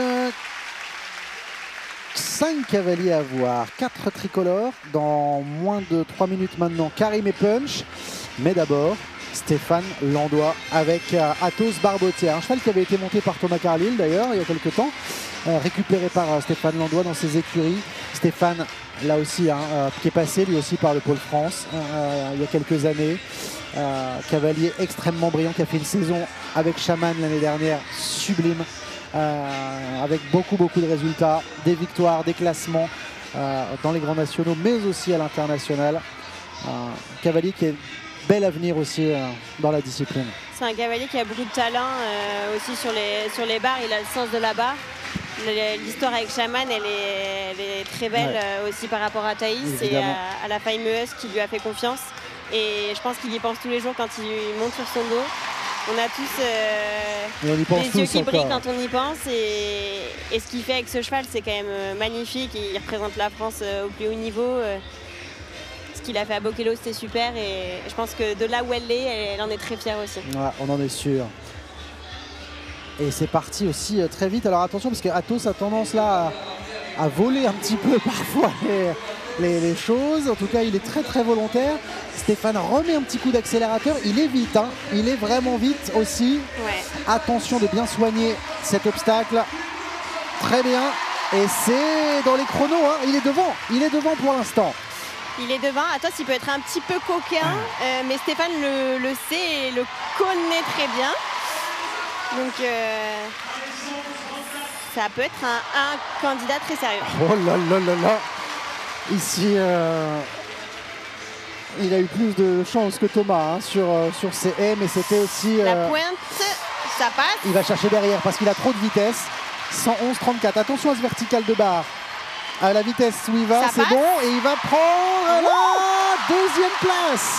5 cavaliers à voir, 4 tricolores dans moins de 3 minutes maintenant. Karim et Punch, mais d'abord Stéphane Landois avec Athos Barbotier, un cheval qui avait été monté par Thomas Carlyle d'ailleurs il y a quelques temps, récupéré par Stéphane Landois dans ses écuries. Stéphane là aussi qui est passé lui aussi par le Pôle France il y a quelques années, cavalier extrêmement brillant qui a fait une saison avec Chaman l'année dernière sublime. Avec beaucoup de résultats, des victoires, des classements dans les grands nationaux, mais aussi à l'international. Cavalier qui a bel avenir aussi dans la discipline. C'est un cavalier qui a beaucoup de talent aussi sur les barres, il a le sens de la barre. L'histoire avec Chaman, elle est très belle aussi par rapport à Thaïs. Évidemment. Et à la fameuse qui lui a fait confiance. Et je pense qu'il y pense tous les jours quand il monte sur son dos. On a tous les yeux qui brillent quand on y pense et ce qu'il fait avec ce cheval, c'est quand même magnifique. Il représente la France au plus haut niveau. Ce qu'il a fait à Bokello, c'était super et je pense que de là où elle est, elle en est très fière aussi. Ouais, on en est sûr. Et c'est parti aussi très vite. Alors attention parce que Athos a tendance là à voler un petit peu parfois les choses. En tout cas, il est très volontaire. Stéphane remet un petit coup d'accélérateur. Il est vite, hein. Il est vraiment vite aussi. Ouais. Attention de bien soigner cet obstacle. Très bien. Et c'est dans les chronos, hein. Il est devant pour l'instant. Il est devant. Athos, il peut être un petit peu coquin, mais Stéphane le sait et le connaît très bien. Donc, ça peut être un candidat très sérieux. Oh là. Ici, il a eu plus de chance que Thomas sur ses haies, mais c'était aussi... La pointe, ça passe. Il va chercher derrière parce qu'il a trop de vitesse. 111-34. Attention à ce vertical de barre. À la vitesse où il va, c'est bon. Et il va prendre la deuxième place.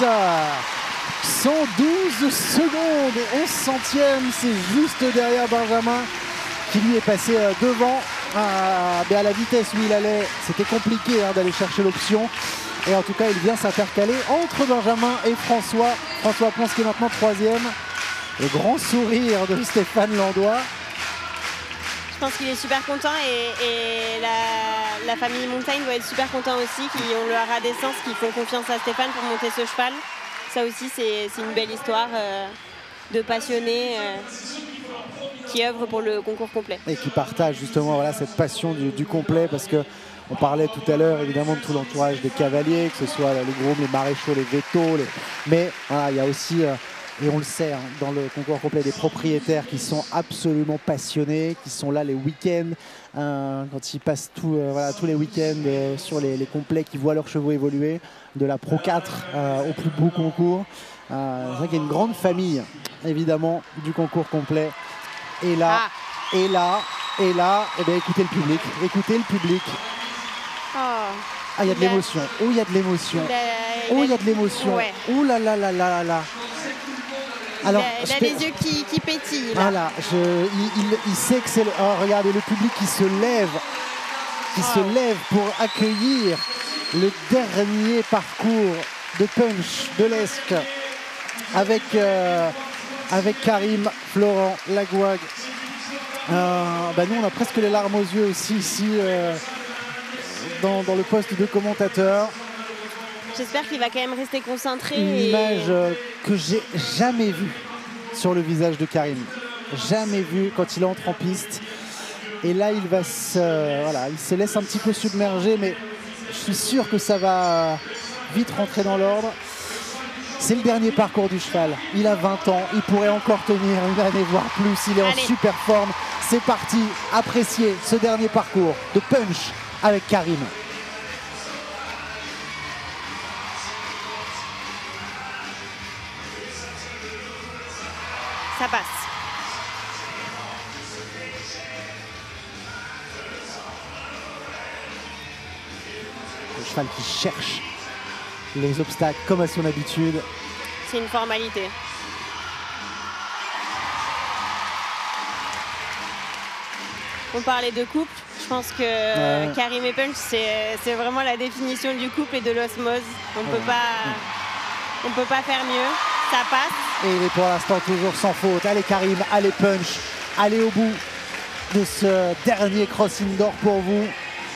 112 secondes et 11 centièmes. C'est juste derrière Benjamin qui lui est passé devant. À la vitesse où il allait, c'était compliqué d'aller chercher l'option. Et en tout cas, il vient s'intercaler entre Benjamin et François. François Ponce qui est maintenant 3e. Le grand sourire de Stéphane Landois. Je pense qu'il est super content et la famille Montaigne doit être super content aussi, qui ont le haras d'essence, qui font confiance à Stéphane pour monter ce cheval. Ça aussi, c'est une belle histoire de passionnés qui œuvrent pour le concours complet. Et qui partagent justement voilà, cette passion du complet, parce qu'on parlait tout à l'heure évidemment de tout l'entourage des cavaliers, que ce soit les grooms, les maréchaux, les vétos, mais voilà, il y a aussi, et on le sait, hein, dans le concours complet, des propriétaires qui sont absolument passionnés, qui sont là les week-ends, quand ils passent voilà, tous les week-ends sur les complets, qui voient leurs chevaux évoluer, de la Pro 4 au plus beau concours. C'est vrai qu'il y a une grande famille évidemment du concours complet. Et là, et là, et là, eh bien, écoutez le public. Écoutez le public. Oh, ah, il y a de l'émotion. Oh, il y a de l'émotion. Oh, il y a de l'émotion. Ouais. Oh là là là là là. Alors, il a les yeux qui pétillent. Là. Voilà, il sait que c'est le... Oh, regardez le public qui se lève. Se lève pour accueillir le dernier parcours de Punch de l'Esque avec Karim, Florent, Lagouag. Nous, on a presque les larmes aux yeux aussi ici dans le poste de commentateur. J'espère qu'il va quand même rester concentré. Une image que j'ai jamais vue sur le visage de Karim. Jamais vue quand il entre en piste. Et là, il se laisse un petit peu submerger, mais je suis sûr que ça va vite rentrer dans l'ordre. C'est le dernier parcours du cheval. Il a 20 ans, il pourrait encore tenir une année, voire plus. Il est en super forme. C'est parti, appréciez ce dernier parcours de Punch avec Karim. Ça passe. Le cheval qui cherche les obstacles comme à son habitude. C'est une formalité. On parlait de couple. Je pense que Karim et Punch, c'est vraiment la définition du couple et de l'osmose. On peut pas faire mieux. Ça passe. Et il est pour l'instant toujours sans faute. Allez Karim, allez Punch, allez au bout de ce dernier cross indoor pour vous.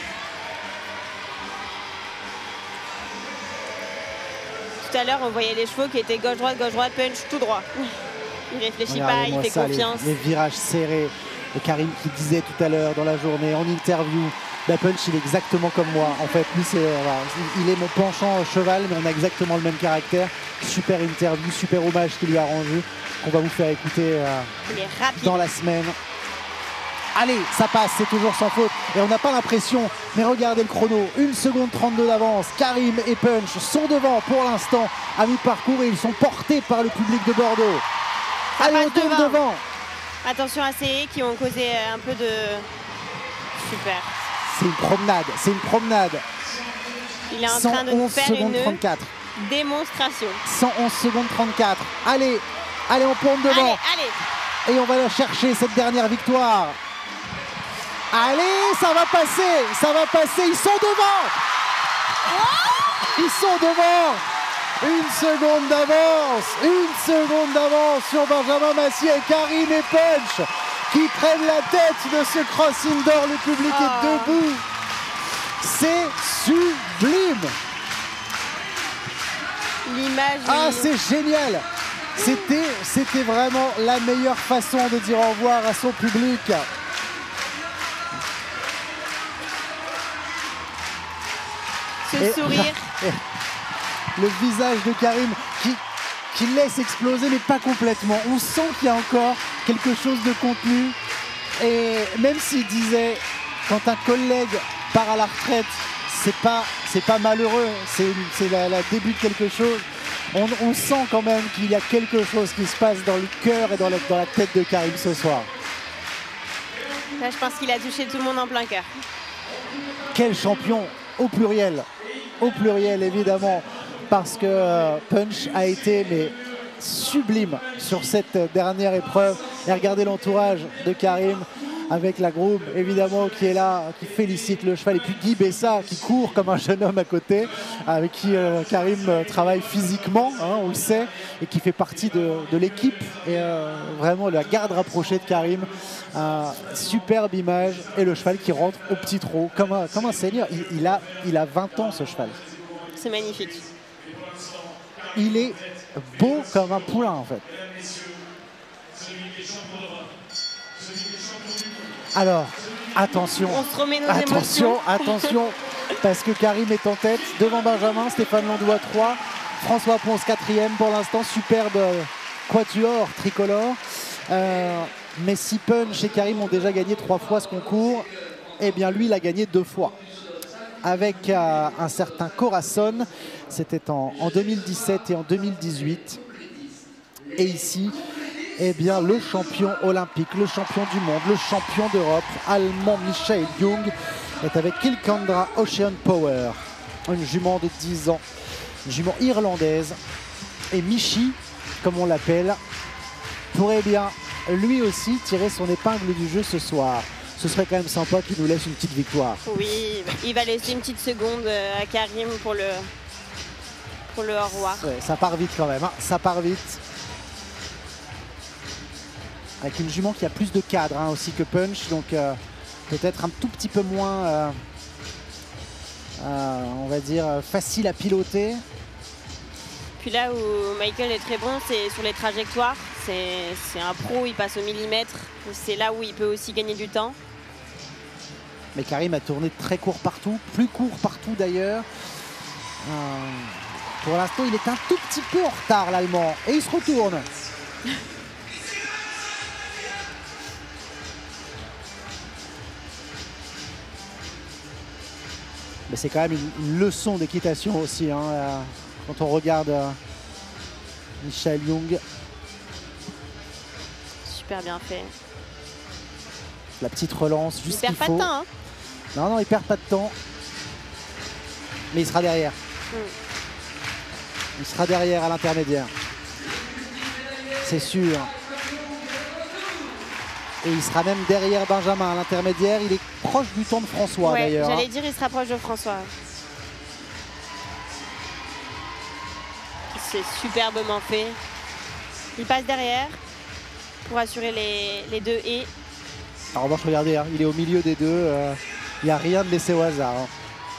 Tout à l'heure, on voyait les chevaux qui étaient gauche-droite, Punch tout droit. Il réfléchit pas, il fait confiance. Les virages serrés. Et Karim qui disait tout à l'heure dans la journée, en interview, Punch, il est exactement comme moi. En fait, lui, il est mon penchant cheval, mais on a exactement le même caractère. Super interview, super hommage qu'il lui a rendu, qu'on va vous faire écouter dans la semaine. Allez, ça passe, c'est toujours sans faute. Et on n'a pas l'impression, mais regardez le chrono. 1 seconde 32 d'avance. Karim et Punch sont devant pour l'instant à mi-parcours et ils sont portés par le public de Bordeaux. Allez, on tourne devant. Attention à CE qui ont causé un peu de... Super. C'est une promenade. Il est en train de nous faire une 34. Démonstration. 111 secondes 34. Allez, on tourne devant. Allez. Et on va la chercher, cette dernière victoire. Allez, ça va passer, ils sont devant. Ils sont devant. 1 seconde d'avance sur Benjamin Massier et Karim et Punch qui prennent la tête de ce cross indoor. Le public est debout. C'est sublime. L'image. C'est génial. C'était vraiment la meilleure façon de dire au revoir à son public. Ce sourire. Le visage de Karim qui laisse exploser, mais pas complètement. On sent qu'il y a encore quelque chose de contenu. Et même s'il disait, quand un collègue part à la retraite, c'est pas malheureux, c'est la début de quelque chose. On sent quand même qu'il y a quelque chose qui se passe dans le cœur et dans la tête de Karim ce soir. Là, je pense qu'il a touché tout le monde en plein cœur. Quel champion, au pluriel évidemment, parce que Punch a été sublime sur cette dernière épreuve. Et regardez l'entourage de Karim avec la groom évidemment qui est là, qui félicite le cheval, et puis Guy Bessa qui court comme un jeune homme à côté, avec qui Karim travaille physiquement, on le sait, et qui fait partie de l'équipe et vraiment la garde rapprochée de Karim. Superbe image, et le cheval qui rentre au petit trot comme un seigneur. Il a 20 ans ce cheval. C'est magnifique. Il est beau comme un poulain en fait. Alors, attention, On se remet nos attention, émotions. attention, parce que Karim est en tête devant Benjamin, Stéphane Landois 3, François Ponce 4e pour l'instant, superbe quatuor tricolore. Mais si Punch et Karim ont déjà gagné 3 fois ce concours, eh bien lui il a gagné 2 fois. Avec un certain Corazon, c'était en 2017 et en 2018. Et ici, eh bien, le champion olympique, le champion du monde, le champion d'Europe, allemand Michael Jung, est avec Kilkandra Ocean Power, une jument de 10 ans, une jument irlandaise. Et Michi, comme on l'appelle, pourrait bien lui aussi tirer son épingle du jeu ce soir. Ce serait quand même sympa qu'il nous laisse une petite victoire. Oui, il va laisser une petite seconde à Karim pour le au revoir. Ouais, ça part vite quand même, hein. Ça part vite. Avec une jument qui a plus de cadre hein, aussi que Punch, donc peut-être un tout petit peu moins, on va dire, facile à piloter. Puis là où Michael est très bon, c'est sur les trajectoires. C'est un pro, il passe au millimètre. C'est là où il peut aussi gagner du temps. Mais Karim a tourné très court partout, plus court partout d'ailleurs. Pour l'instant, il est un tout petit peu en retard, l'Allemand. Et il se retourne. Mais c'est quand même une leçon d'équitation aussi, hein, quand on regarde Michael Jung. Super bien fait. La petite relance, juste Il qu'il perd pas faut. de temps. Hein. Non, il perd pas de temps. Mais il sera derrière. Il sera derrière à l'intermédiaire. C'est sûr. Et il sera même derrière Benjamin à l'intermédiaire. Il est proche du temps de François d'ailleurs. J'allais dire, il se rapproche de François. C'est superbement fait. Il passe derrière pour assurer les deux et. En revanche, regardez, hein, il est au milieu des deux. Il n'y a rien de laissé au hasard. Hein.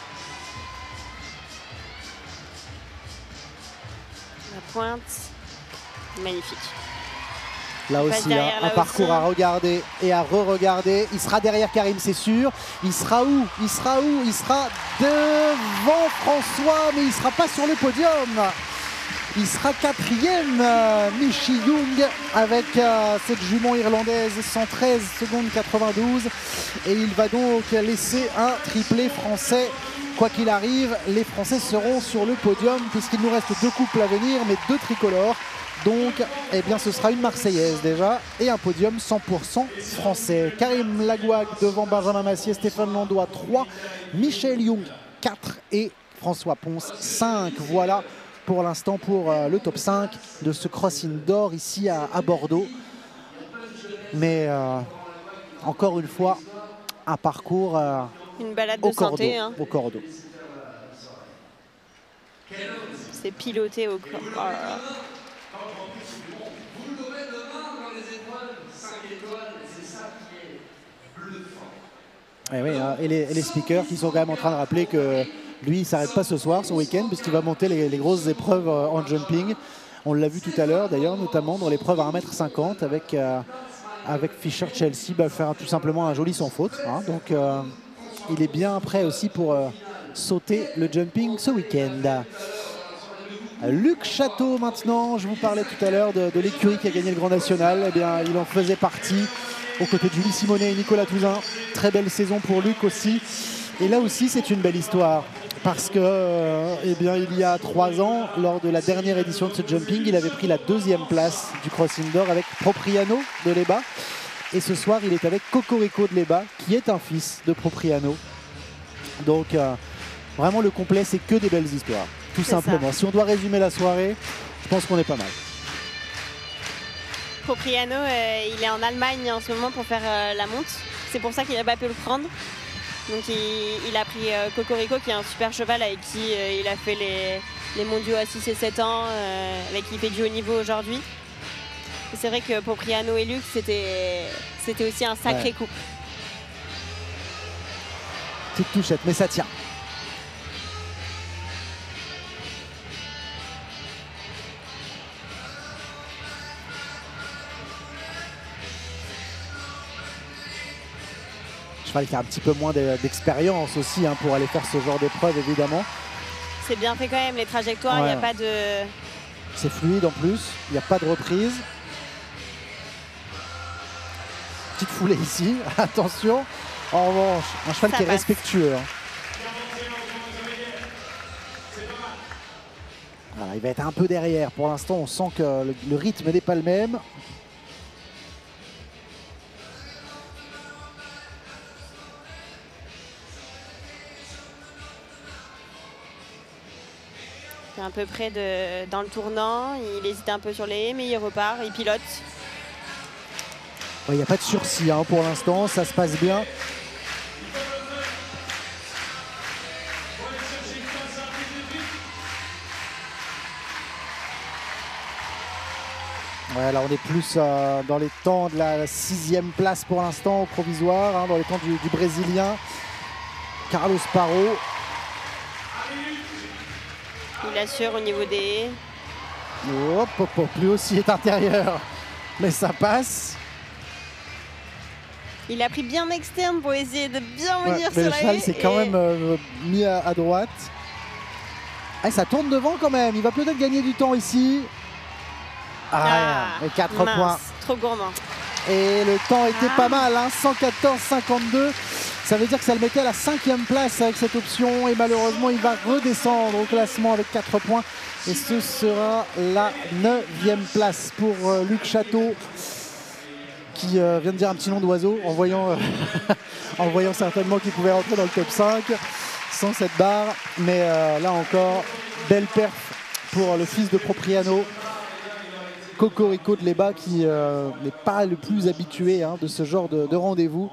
La pointe. Magnifique. Là aussi, hein, un parcours à regarder et à re-regarder. Il sera derrière Karim, c'est sûr. Il sera où? Il sera où? Il sera devant François, mais il ne sera pas sur le podium. Il sera 4e, Michi Jung, avec cette jument irlandaise, 113 secondes 92. Et il va donc laisser un triplé français. Quoi qu'il arrive, les Français seront sur le podium, puisqu'il nous reste 2 couples à venir, mais 2 tricolores. Donc, eh bien, ce sera une Marseillaise déjà et un podium 100% français. Karim Lagouag devant Benjamin Massier, Stéphane Landois 3, Michael Jung 4 et François Ponce 5. Voilà pour l'instant pour le top 5 de ce Cross Indoor ici à Bordeaux. Mais encore une fois, un parcours une balade de santé, hein. au cordeau. C'est piloté au corps. Oh là là. Et les speakers qui sont quand même en train de rappeler que lui, il ne s'arrête pas ce soir, son week-end, puisqu'il va monter les grosses épreuves en jumping. On l'a vu tout à l'heure, d'ailleurs, notamment dans l'épreuve à 1m50 avec Fischer Chelsea, faire tout simplement un joli sans faute. Hein. Donc, il est bien prêt aussi pour sauter le jumping ce week-end. Luc Château maintenant, je vous parlais tout à l'heure de l'écurie qui a gagné le Grand National. Eh bien, il en faisait partie aux côtés de Julie Simonet et Nicolas Touzin. Très belle saison pour Luc aussi. Et là aussi, c'est une belle histoire. Parce que, eh bien, il y a 3 ans, lors de la dernière édition de ce jumping, il avait pris la 2e place du Cross Indoor avec Propriano de Leba. Et ce soir, il est avec Cocorico de Leba, qui est un fils de Propriano. Donc, vraiment, le complet, c'est que des belles histoires. Tout simplement. Ça. Si on doit résumer la soirée, je pense qu'on est pas mal. Propriano, il est en Allemagne en ce moment pour faire la monte. C'est pour ça qu'il n'a pas pu le prendre. Donc il a pris Cocorico, qui est un super cheval avec qui il a fait les mondiaux à 6 et 7 ans, avec qui il fait du haut niveau aujourd'hui. C'est vrai que Propriano et Luc, c'était aussi un sacré couple. Petite touchette, mais ça tient. cheval qui a un petit peu moins d'expérience aussi hein, pour aller faire ce genre d'épreuve évidemment. C'est bien fait quand même, les trajectoires, il n'y a pas de... C'est fluide en plus, il n'y a pas de reprise. Petite foulée ici, attention. En revanche, un cheval qui est respectueux. Hein. Voilà, il va être un peu derrière. Pour l'instant, on sent que le rythme n'est pas le même. Il est à peu près dans le tournant. Il hésite un peu sur les haies, mais il repart, il pilote. Il n'y a pas de sursis hein, pour l'instant, ça se passe bien. Ouais, là on est plus dans les temps de la 6e place pour l'instant au provisoire, hein, dans les temps du Brésilien Carlos Parro. Il assure au niveau des haies. Hop, hop, hop, lui aussi est intérieur, mais ça passe. Il a pris bien externe pour essayer de bien venir sur mais la le cheval haie. s'est quand même mis à droite. Ah, ça tourne devant quand même, il va peut-être gagner du temps ici. Et 4 points. Trop gourmand. Et le temps était pas mal, hein, 114,52. Ça veut dire que ça le mettait à la 5e place avec cette option. Et malheureusement, il va redescendre au classement avec 4 points. Et ce sera la 9e place pour Luc Château, qui vient de dire un petit nom d'oiseau en voyant, en voyant certainement qu'il pouvait rentrer dans le top 5 sans cette barre. Mais là encore, belle perf pour le fils de Propriano. Cocorico de Leba qui n'est pas le plus habitué hein, de ce genre de rendez-vous.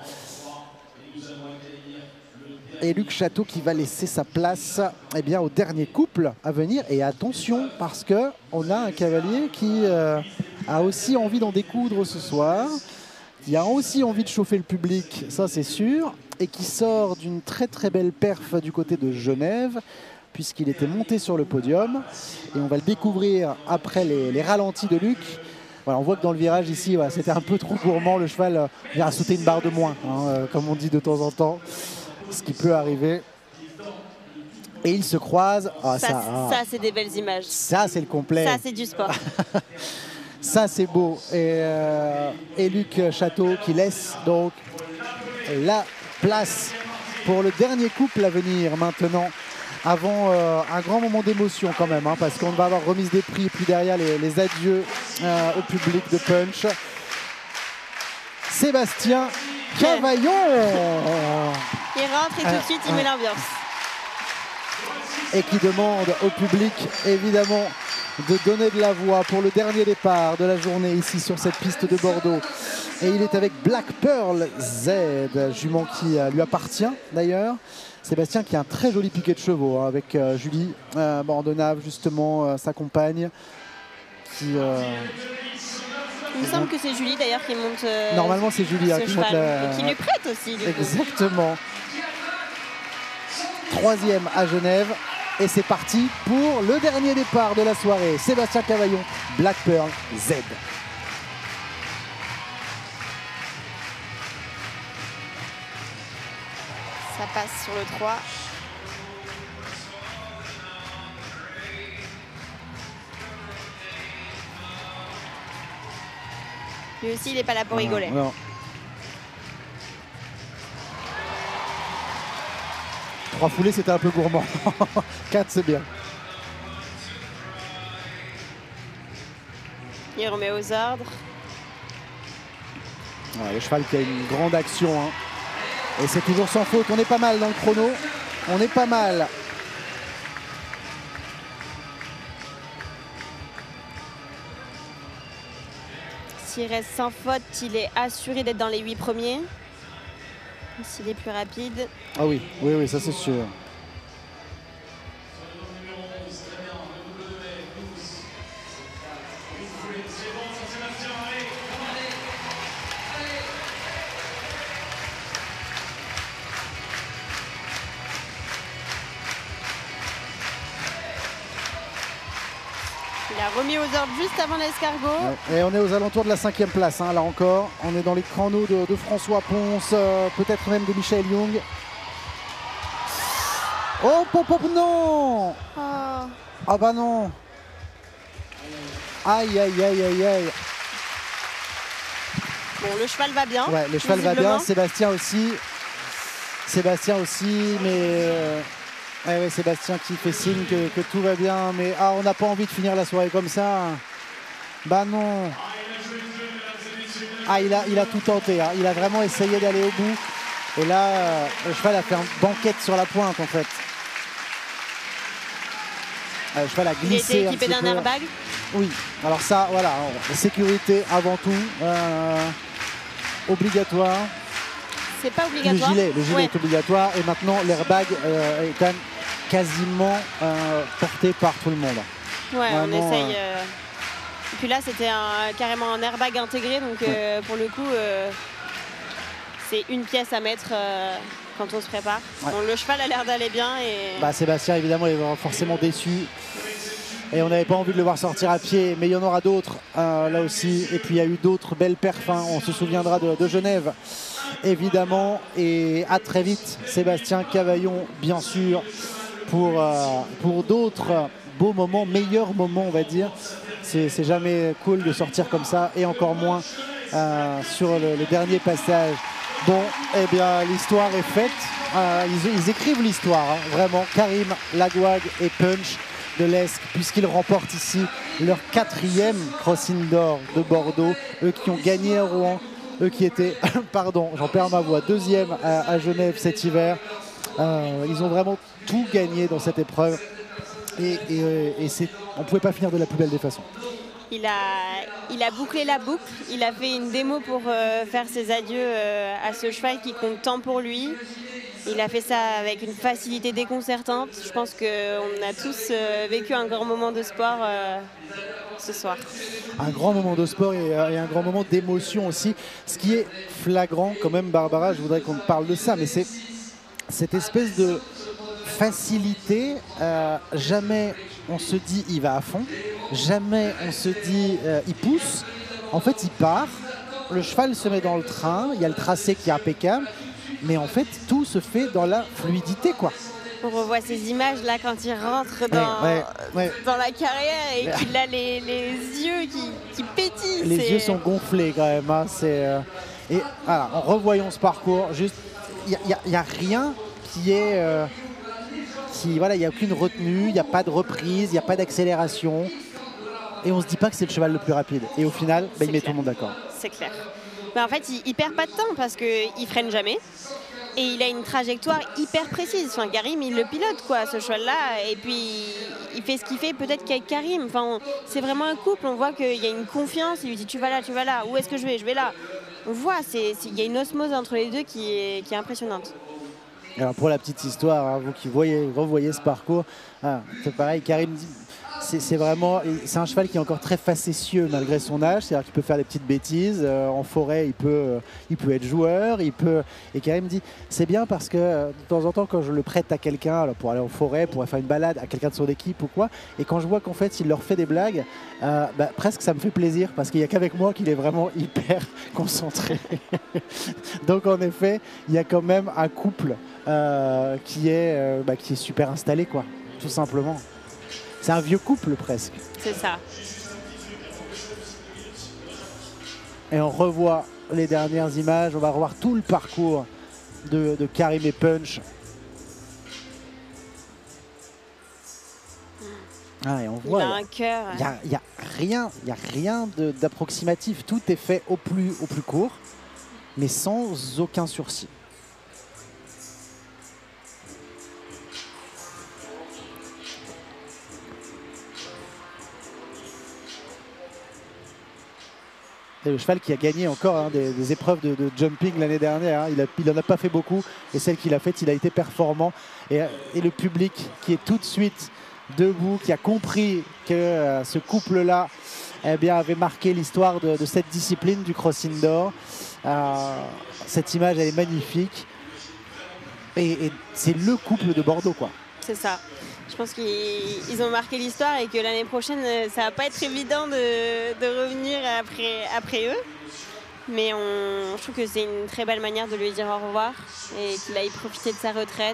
Et Luc Château qui va laisser sa place eh bien, au dernier couple à venir. Et attention, parce qu'on a un cavalier qui a aussi envie d'en découdre ce soir, qui a aussi envie de chauffer le public, ça c'est sûr, et qui sort d'une très très belle perf du côté de Genève, puisqu'il était monté sur le podium. Et on va le découvrir après les ralentis de Luc. Voilà, on voit que dans le virage ici, voilà, c'était un peu trop gourmand. Le cheval a sauté une barre de moins, hein, comme on dit de temps en temps, ce qui peut arriver. Et ils se croisent. Ah, ça c'est des belles images. Ça, c'est le complet. Ça, c'est du sport. Ça, c'est beau. Et Luc Château qui laisse donc la place pour le dernier couple à venir maintenant, avant un grand moment d'émotion quand même, hein, parce qu'on va avoir remise des prix et puis derrière les adieux au public de Punch. Sébastien Cavaillon. Il rentre et tout de suite il met l'ambiance. Et qui demande au public évidemment de donner de la voix pour le dernier départ de la journée ici sur cette piste de Bordeaux. Et il est avec Black Pearl Z, jument qui lui appartient d'ailleurs. Sébastien qui a un très joli piquet de chevaux hein, avec Julie Bordenave justement, sa compagne. Qui, il me semble que c'est Julie d'ailleurs qui monte. Normalement c'est Julie hein, qui monte et qui lui prête aussi. Du Exactement. Coup. 3e à Genève. Et c'est parti pour le dernier départ de la soirée. Sébastien Cavaillon, Black Pearl Z. Ça passe sur le 3. Lui aussi, il n'est pas là pour rigoler. Non. 3 foulées, c'était un peu gourmand. 4, c'est bien. Il remet aux ordres. Ouais, le cheval qui a une grande action. Hein. Et c'est toujours sans faute. On est pas mal dans le chrono. On est pas mal. S'il reste sans faute, il est assuré d'être dans les 8 premiers. S'il est plus rapide. Ah oui, oui, oui, ça c'est sûr. Il a remis aux ordres juste avant l'escargot. Ouais. Et on est aux alentours de la 5e place, hein, là encore. On est dans les chronos de François Ponce, peut-être même de Michael Young. Oh, pop, pop, non! Oh. Ah bah non! Aïe, aïe, aïe, aïe, aïe. Bon, le cheval va bien. Ouais, le cheval va bien, Sébastien aussi. Sébastien aussi, mais... ouais, Sébastien qui fait signe que tout va bien, mais on n'a pas envie de finir la soirée comme ça. Bah non. Ah, il a tout tenté, hein. Il a vraiment essayé d'aller au bout. Et là, le cheval a fait une banquette sur la pointe en fait. Le cheval a glissé. Il était équipé d'un airbag. Oui, alors ça, voilà, sécurité avant tout, obligatoire. C'est pas obligatoire. Le gilet est obligatoire et maintenant l'airbag est quand même quasiment porté par tout le monde. Ouais, vraiment, on essaye. Et puis là, c'était carrément un airbag intégré, donc pour le coup, c'est une pièce à mettre quand on se prépare. Ouais. Bon, le cheval a l'air d'aller bien. Et... Bah, Sébastien, évidemment, il est forcément déçu. Et on n'avait pas envie de le voir sortir à pied, mais il y en aura d'autres là aussi. Et puis il y a eu d'autres belles perfs, hein. On se souviendra de Genève, évidemment. Et à très vite, Sébastien Cavaillon, bien sûr, pour d'autres beaux moments, meilleurs moments, on va dire. C'est jamais cool de sortir comme ça, et encore moins sur le dernier passage. Bon, eh bien, l'histoire est faite. Ils écrivent l'histoire, hein, vraiment. Karim, Lagouag et Punch de l'Esque, puisqu'ils remportent ici leur 4e Cross Indoor de Bordeaux. Eux qui ont gagné à Rouen, eux qui étaient, pardon, j'en perds ma voix, 2e à Genève cet hiver. Ils ont vraiment tout gagné dans cette épreuve. Et on ne pouvait pas finir de la plus belle des façons. Il a bouclé la boucle, il a fait une démo pour faire ses adieux à ce cheval qui compte tant pour lui. Il a fait ça avec une facilité déconcertante. Je pense qu'on a tous vécu un grand moment de sport ce soir. Un grand moment de sport et un grand moment d'émotion aussi. Ce qui est flagrant quand même, Barbara, je voudrais qu'on parle de ça, mais c'est cette espèce de facilité. Jamais on se dit il va à fond, jamais on se dit il pousse. En fait, il part, le cheval se met dans le train, il y a le tracé qui est impeccable, mais en fait, tout se fait dans la fluidité, quoi. On revoit ces images là quand il rentre dans la carrière et qu'il a les yeux qui pétillent. Les yeux sont gonflés quand même, hein. Et voilà, en revoyant ce parcours, juste, il n'y a rien qui est... voilà, il n'y a aucune retenue, il n'y a pas de reprise, il n'y a pas d'accélération. Et on ne se dit pas que c'est le cheval le plus rapide. Et au final, il met tout le monde d'accord. C'est clair. Mais en fait, il perd pas de temps parce qu'il freine jamais. Et il a une trajectoire hyper précise. Enfin, Karim, il le pilote, quoi, ce cheval-là. Et puis, il fait ce qu'il fait peut-être qu'avec Karim. Enfin, c'est vraiment un couple. On voit qu'il y a une confiance. Il lui dit, tu vas là, tu vas là. Où est-ce que je vais? Je vais là. On voit, il y a une osmose entre les deux qui est impressionnante. Alors, pour la petite histoire, hein, vous qui revoyez ce parcours, c'est pareil, Karim dit... C'est un cheval qui est encore très facétieux malgré son âge, c'est-à-dire qu'il peut faire des petites bêtises, en forêt il peut être joueur, et Karim dit c'est bien parce que de temps en temps quand je le prête à quelqu'un pour aller en forêt, pour faire une balade à quelqu'un de son équipe ou quoi, et quand je vois qu'en fait il leur fait des blagues, presque ça me fait plaisir parce qu'il n'y a qu'avec moi qu'il est vraiment hyper concentré. Donc en effet il y a quand même un couple qui est super installé, quoi, tout simplement. C'est un vieux couple presque. C'est ça. Et on revoit les dernières images. On va revoir tout le parcours de Karim et Punch. Et on voit, il a un cœur. Il n'y a rien d'approximatif. Tout est fait au plus court, mais sans aucun sursis. C'est le cheval qui a gagné encore des épreuves de jumping l'année dernière. Il n'en a pas fait beaucoup. Et celle qu'il a faite, il a été performant. Et le public qui est tout de suite debout, qui a compris que ce couple-là avait marqué l'histoire de cette discipline du Cross Indoor. Cette image, elle est magnifique. Et c'est le couple de Bordeaux, quoi. C'est ça. Je pense qu'ils ont marqué l'histoire et que l'année prochaine, ça va pas être évident de revenir après eux. Mais je trouve que c'est une très belle manière de lui dire au revoir et qu'il aille profiter de sa retraite.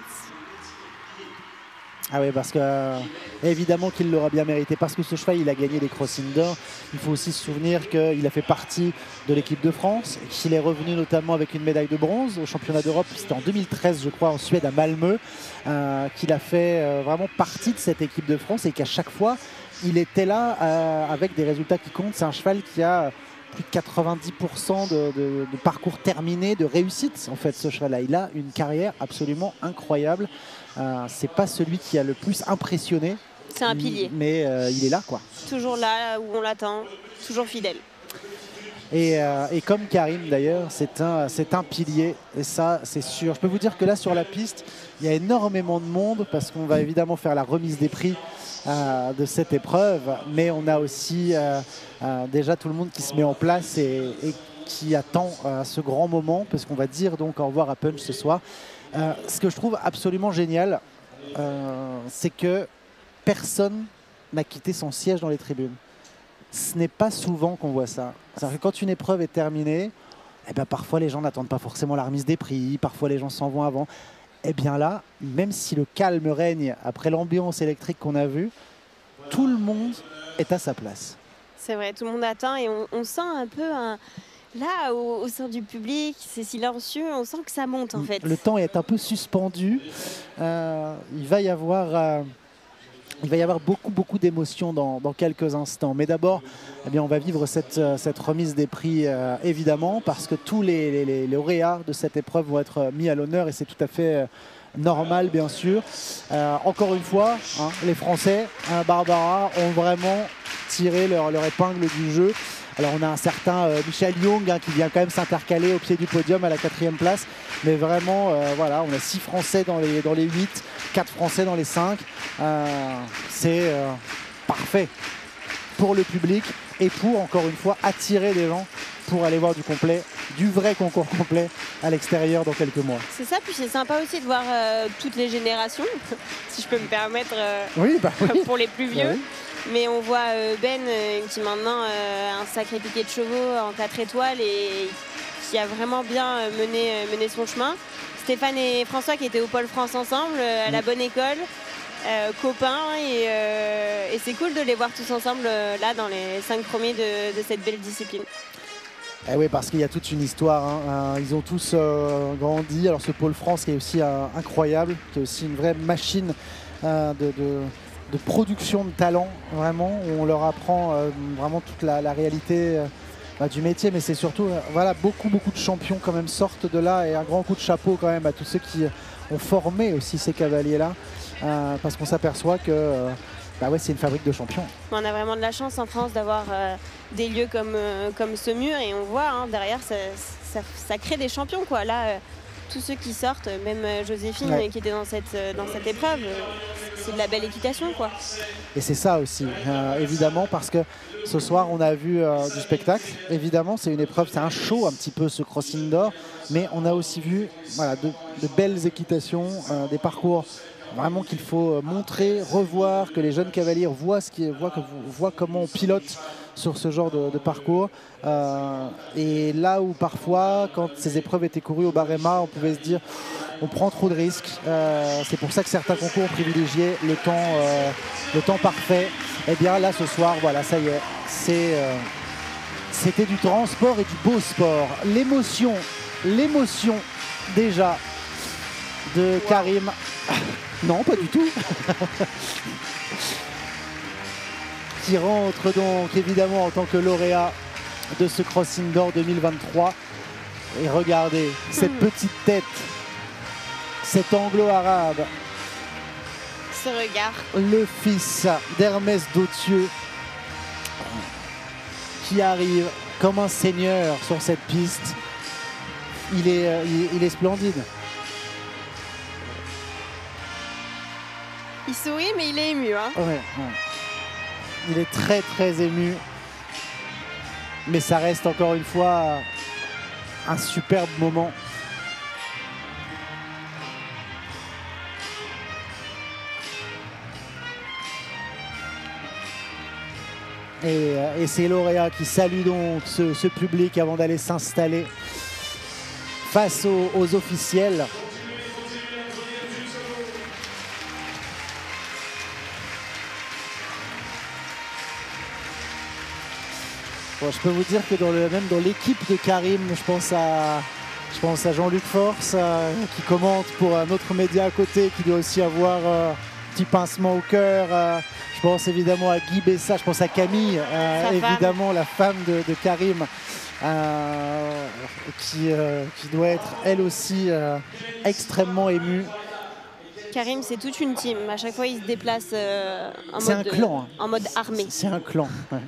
Ah oui, parce que évidemment qu'il l'aura bien mérité, parce que ce cheval il a gagné des Crossing d'or. Il faut aussi se souvenir qu'il a fait partie de l'équipe de France, qu'il est revenu notamment avec une médaille de bronze au championnat d'Europe, c'était en 2013 je crois en Suède à Malmö, qu'il a fait vraiment partie de cette équipe de France et qu'à chaque fois il était là avec des résultats qui comptent. C'est un cheval qui a plus de 90% de parcours terminé, de réussite en fait ce cheval-là. Il a une carrière absolument incroyable. C'est pas celui qui a le plus impressionné. C'est un pilier. Mais il est là quoi. Toujours là où on l'attend, toujours fidèle. Et comme Karim d'ailleurs, c'est un pilier et ça c'est sûr. Je peux vous dire que là sur la piste, il y a énormément de monde parce qu'on va évidemment faire la remise des prix de cette épreuve, mais on a aussi déjà tout le monde qui se met en place et qui attend ce grand moment parce qu'on va dire donc au revoir à Punch ce soir. Ce que je trouve absolument génial, c'est que personne n'a quitté son siège dans les tribunes. Ce n'est pas souvent qu'on voit ça. C'est-à-dire que quand une épreuve est terminée, eh bien, parfois les gens n'attendent pas forcément la remise des prix, parfois les gens s'en vont avant. Eh bien là, même si le calme règne après l'ambiance électrique qu'on a vue, tout le monde est à sa place. C'est vrai, tout le monde attend et on sent un peu là au sein du public, c'est silencieux, on sent que ça monte en fait. Le temps est un peu suspendu. Il va y avoir beaucoup d'émotions dans quelques instants. Mais d'abord, eh bien, on va vivre cette remise des prix, évidemment, parce que tous les lauréats de cette épreuve vont être mis à l'honneur et c'est tout à fait normal, bien sûr. Encore une fois, hein, les Français, Barbara, ont vraiment tiré leur épingle du jeu. Alors on a un certain Michel Young qui vient quand même s'intercaler au pied du podium à la 4e place. Mais vraiment, voilà, on a 6 Français dans les 8, 4 Français dans les 5. C'est parfait pour le public et pour, encore une fois, attirer des gens pour aller voir du complet, du vrai concours complet à l'extérieur dans quelques mois. C'est ça, puis c'est sympa aussi de voir toutes les générations, si je peux me permettre, oui. pour les plus vieux. Bah oui. Mais on voit Ben qui maintenant a un sacré piquet de chevaux en 4 étoiles et qui a vraiment bien mené son chemin. Stéphane et François qui étaient au Pôle France ensemble, à la bonne école, copains, et c'est cool de les voir tous ensemble là dans les 5 premiers de cette belle discipline. Eh oui, parce qu'il y a toute une histoire. Hein. Ils ont tous grandi. Alors ce Pôle France qui est aussi incroyable, qui est aussi une vraie machine de production de talent, vraiment, où on leur apprend vraiment toute la réalité du métier, mais c'est surtout voilà, beaucoup de champions quand même sortent de là, et un grand coup de chapeau quand même à tous ceux qui ont formé aussi ces cavaliers-là, parce qu'on s'aperçoit que bah ouais, c'est une fabrique de champions. On a vraiment de la chance en France d'avoir des lieux comme Saumur, et on voit hein, derrière ça crée des champions quoi. Là, tous ceux qui sortent, même Joséphine qui était dans cette épreuve, c'est de la belle équitation quoi. Et c'est ça aussi, évidemment, parce que ce soir on a vu du spectacle. Évidemment, c'est une épreuve, c'est un show un petit peu ce Crossing d'or, mais on a aussi vu voilà, de belles équitations, des parcours vraiment qu'il faut montrer, revoir, que les jeunes cavaliers voient comment on pilote sur ce genre de parcours. Et là où parfois, quand ces épreuves étaient courues au Barema, on pouvait se dire on prend trop de risques. C'est pour ça que certains concours ont privilégié le temps parfait. Et bien là ce soir, voilà, ça y est, c'était du grand sport et du beau sport. L'émotion déjà de Karim. Non, pas du tout. Qui rentre donc évidemment en tant que lauréat de ce Crossing d'or 2023. Et regardez cette petite tête, cet anglo-arabe. Ce regard. Le fils d'Hermès d'Autieux qui arrive comme un seigneur sur cette piste. Il est splendide. Il sourit mais il est ému. Hein. Ouais. Il est très ému. Mais ça reste encore une fois un superbe moment. Et c'est lauréat qui salue donc ce public avant d'aller s'installer face aux officiels. Bon, je peux vous dire que même dans l'équipe de Karim, je pense à Jean-Luc Force qui commente pour un autre média à côté, qui doit aussi avoir un petit pincement au cœur. Je pense évidemment à Guy Bessa, je pense à Camille, évidemment la femme de Karim, qui doit être elle aussi extrêmement émue. Karim, c'est toute une team. À chaque fois, il se déplace en mode armé. C'est un clan. Ouais.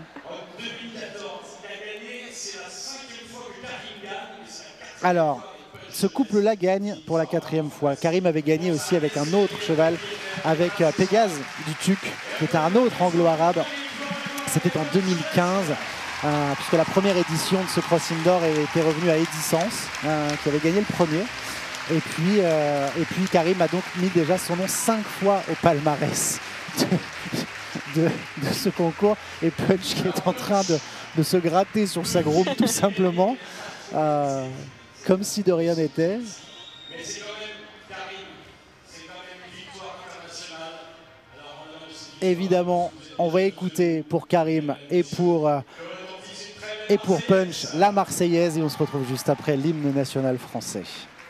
Alors, ce couple-là gagne pour la 4e fois. Karim avait gagné aussi avec un autre cheval, avec Pégase du Tuc, qui est un autre anglo-arabe. C'était en 2015, puisque la première édition de ce Cross Indoor était revenue à Eddie Sens, qui avait gagné le premier. Et puis Karim a donc mis déjà son nom 5 fois au palmarès de ce concours. Et Punch qui est en train de se gratter sur sa groupe tout simplement. Comme si de rien n'était. Évidemment, on va écouter pour Karim et pour Punch la Marseillaise et on se retrouve juste après l'hymne national français.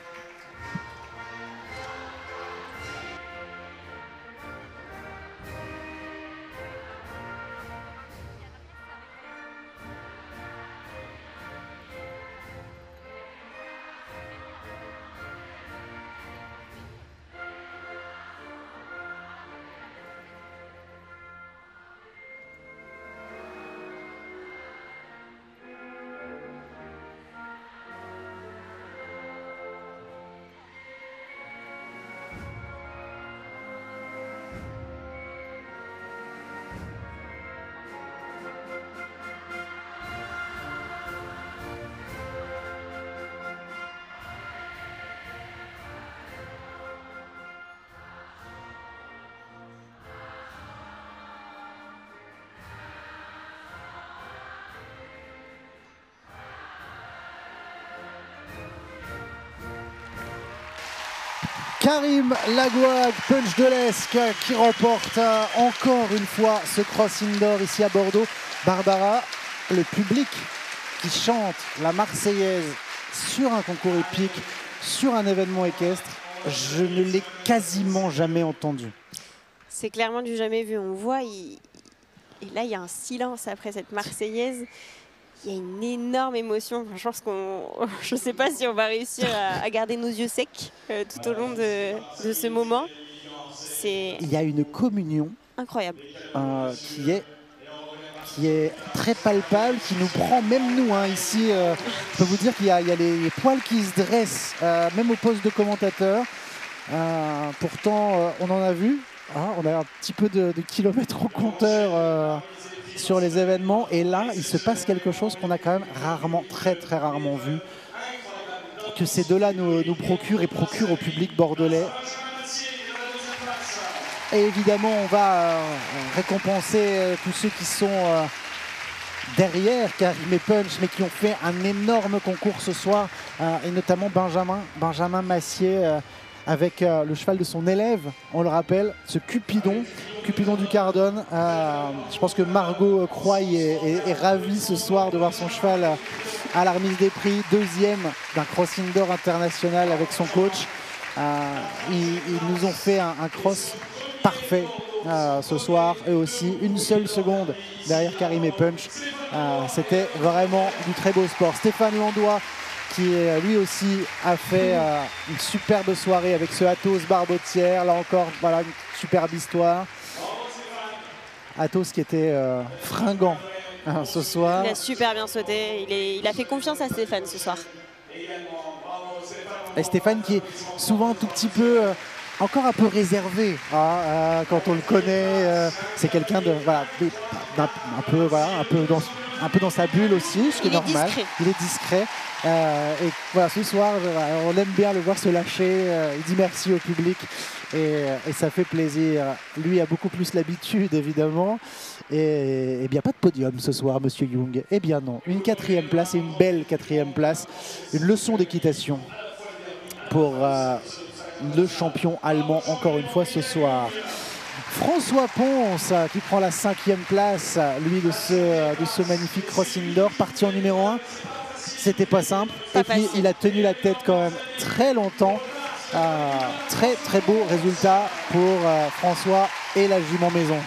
Karim Lagouag, Punch de l'Esque qui remporte encore une fois ce Cross Indoor ici à Bordeaux. Barbara, le public qui chante la Marseillaise sur un concours épique, sur un événement équestre, je ne l'ai quasiment jamais entendu. C'est clairement du jamais vu. On voit, et là il y a un silence après cette Marseillaise. Il y a une énorme émotion. Je pense je ne sais pas si on va réussir à garder nos yeux secs tout au long de ce moment. Il y a une communion incroyable qui est très palpable, qui nous prend, même nous, ici. Je peux vous dire qu'il y a les poils qui se dressent, même au poste de commentateur. Pourtant, on en a vu. On a un petit peu de kilomètres au compteur sur les événements. Et là, il se passe quelque chose qu'on a quand même rarement, très très rarement vu. Que ces deux-là nous procurent et procurent au public bordelais. Et évidemment, on va récompenser tous ceux qui sont derrière Karim et Punch, mais qui ont fait un énorme concours ce soir. Et notamment Benjamin Massier, avec le cheval de son élève, on le rappelle, ce Cupidon du Cardone. Je pense que Margot Croix est ravie ce soir de voir son cheval à la remise des prix, deuxième d'un Cross Indoor international avec son coach. Ils nous ont fait un cross parfait ce soir, et aussi une seule seconde derrière Karim et Punch. C'était vraiment du très beau sport. Stéphane Landois, qui lui aussi a fait une superbe soirée avec ce Athos Barbotière. Là encore, voilà, une superbe histoire. Athos qui était fringant ce soir. Il a super bien sauté. Il a fait confiance à Stéphane ce soir. Et Stéphane qui est souvent un tout petit peu, encore un peu réservé quand on le connaît. C'est quelqu'un de un peu dans sa bulle aussi, ce qui est normal. Discret. Il est discret. Et voilà, ce soir, on aime bien le voir se lâcher. Il dit merci au public. et ça fait plaisir. Lui a beaucoup plus l'habitude, évidemment. Et bien, pas de podium ce soir, Monsieur Young. Eh bien non, une 4e place et une belle 4e place. Une leçon d'équitation pour le champion allemand, encore une fois, ce soir. François Pons qui prend la 5e place, lui, de ce magnifique cross indoor, parti en numéro 1. C'était pas simple. Et puis, il a tenu la tête quand même très longtemps. Très très beau résultat pour François et la jument maison.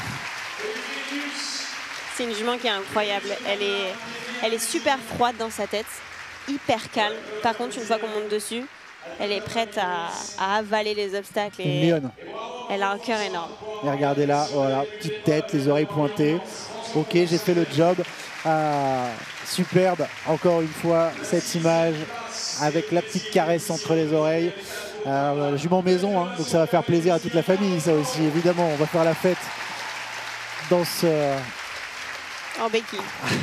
C'est une jument qui est incroyable. Elle est super froide dans sa tête, hyper calme. Par contre, une fois qu'on monte dessus, elle est prête à avaler les obstacles. Et elle a un cœur énorme. Et regardez là, voilà, petite tête, les oreilles pointées. Ok, j'ai fait le job. Superbe, encore une fois, cette image avec la petite caresse entre les oreilles. Jument maison, hein, donc ça va faire plaisir à toute la famille, ça aussi, évidemment. On va faire la fête dans ce... En béquille.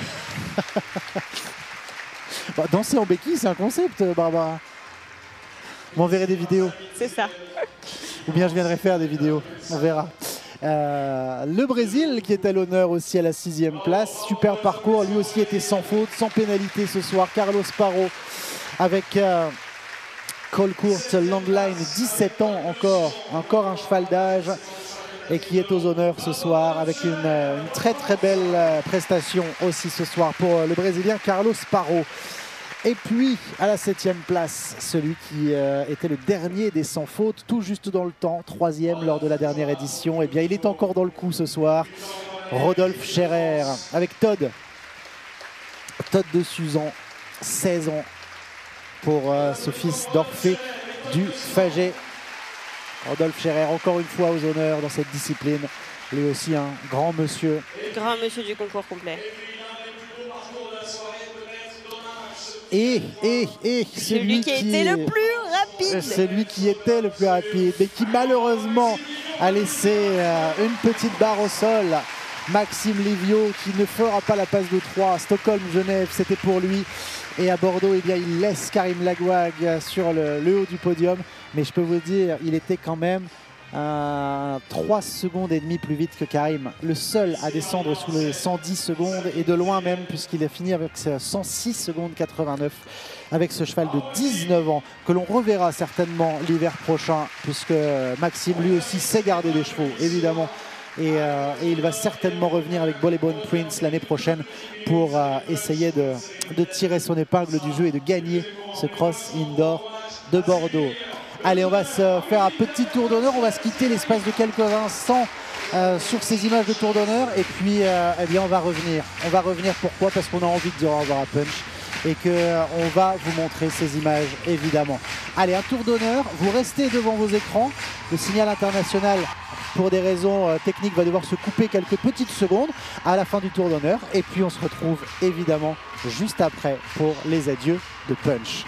Bah, danser en béquille, c'est un concept, Barbara. On verrait des vidéos. C'est ça. Ou bien je viendrai faire des vidéos, on verra. Le Brésil qui est à l'honneur aussi à la 6e place. Super parcours, lui aussi était sans faute, sans pénalité ce soir. Carlos Parro avec Colcourt Landline, 17 ans encore un cheval d'âge et qui est aux honneurs ce soir avec une très très belle prestation aussi ce soir pour le Brésilien Carlos Parro. Et puis à la 7e place, celui qui était le dernier des sans faute, tout juste dans le temps, 3e lors de la dernière édition. Et bien il est encore dans le coup ce soir, Rodolphe Scherer avec Todd de Suzan, 16 ans pour ce fils d'Orphée du Faget. Rodolphe Scherer encore une fois aux honneurs dans cette discipline, lui aussi un grand monsieur. Grand monsieur du concours complet. Et celui qui était le plus rapide. Celui qui était le plus rapide, mais qui malheureusement a laissé une petite barre au sol. Maxime Livio qui ne fera pas la passe de 3. Stockholm-Genève, c'était pour lui. Et à Bordeaux, eh bien, il laisse Karim Lagouag sur le haut du podium. Mais je peux vous dire, il était quand même 3 secondes et demie plus vite que Karim. Le seul à descendre sous les 110 secondes et de loin même, puisqu'il a fini avec 106 secondes 89 avec ce cheval de 19 ans que l'on reverra certainement l'hiver prochain, puisque Maxime lui aussi sait garder des chevaux, évidemment. Et il va certainement revenir avec Bolebon Prince l'année prochaine pour essayer de tirer son épingle du jeu et de gagner ce cross indoor de Bordeaux. Allez, on va se faire un petit tour d'honneur. On va se quitter l'espace de quelques instants sur ces images de tour d'honneur. Et puis, eh bien, on va revenir. On va revenir, pourquoi? Parce qu'on a envie de dire au revoir à Punch. Et qu'on va vous montrer ces images, évidemment. Allez, un tour d'honneur. Vous restez devant vos écrans. Le signal international, pour des raisons techniques, va devoir se couper quelques petites secondes à la fin du tour d'honneur. Et puis, on se retrouve, évidemment, juste après pour les adieux de Punch.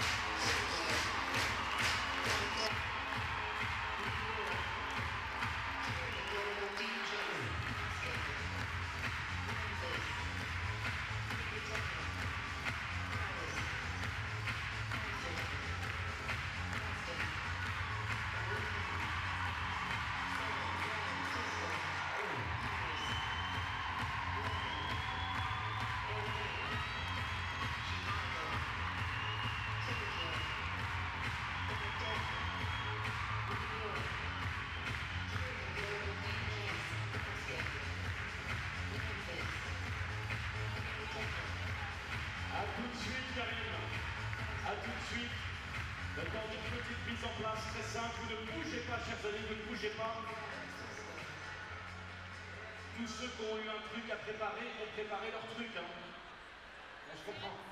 Tous ceux qui ont eu un truc à préparer ont préparé leur truc. Hein. Là, je comprends.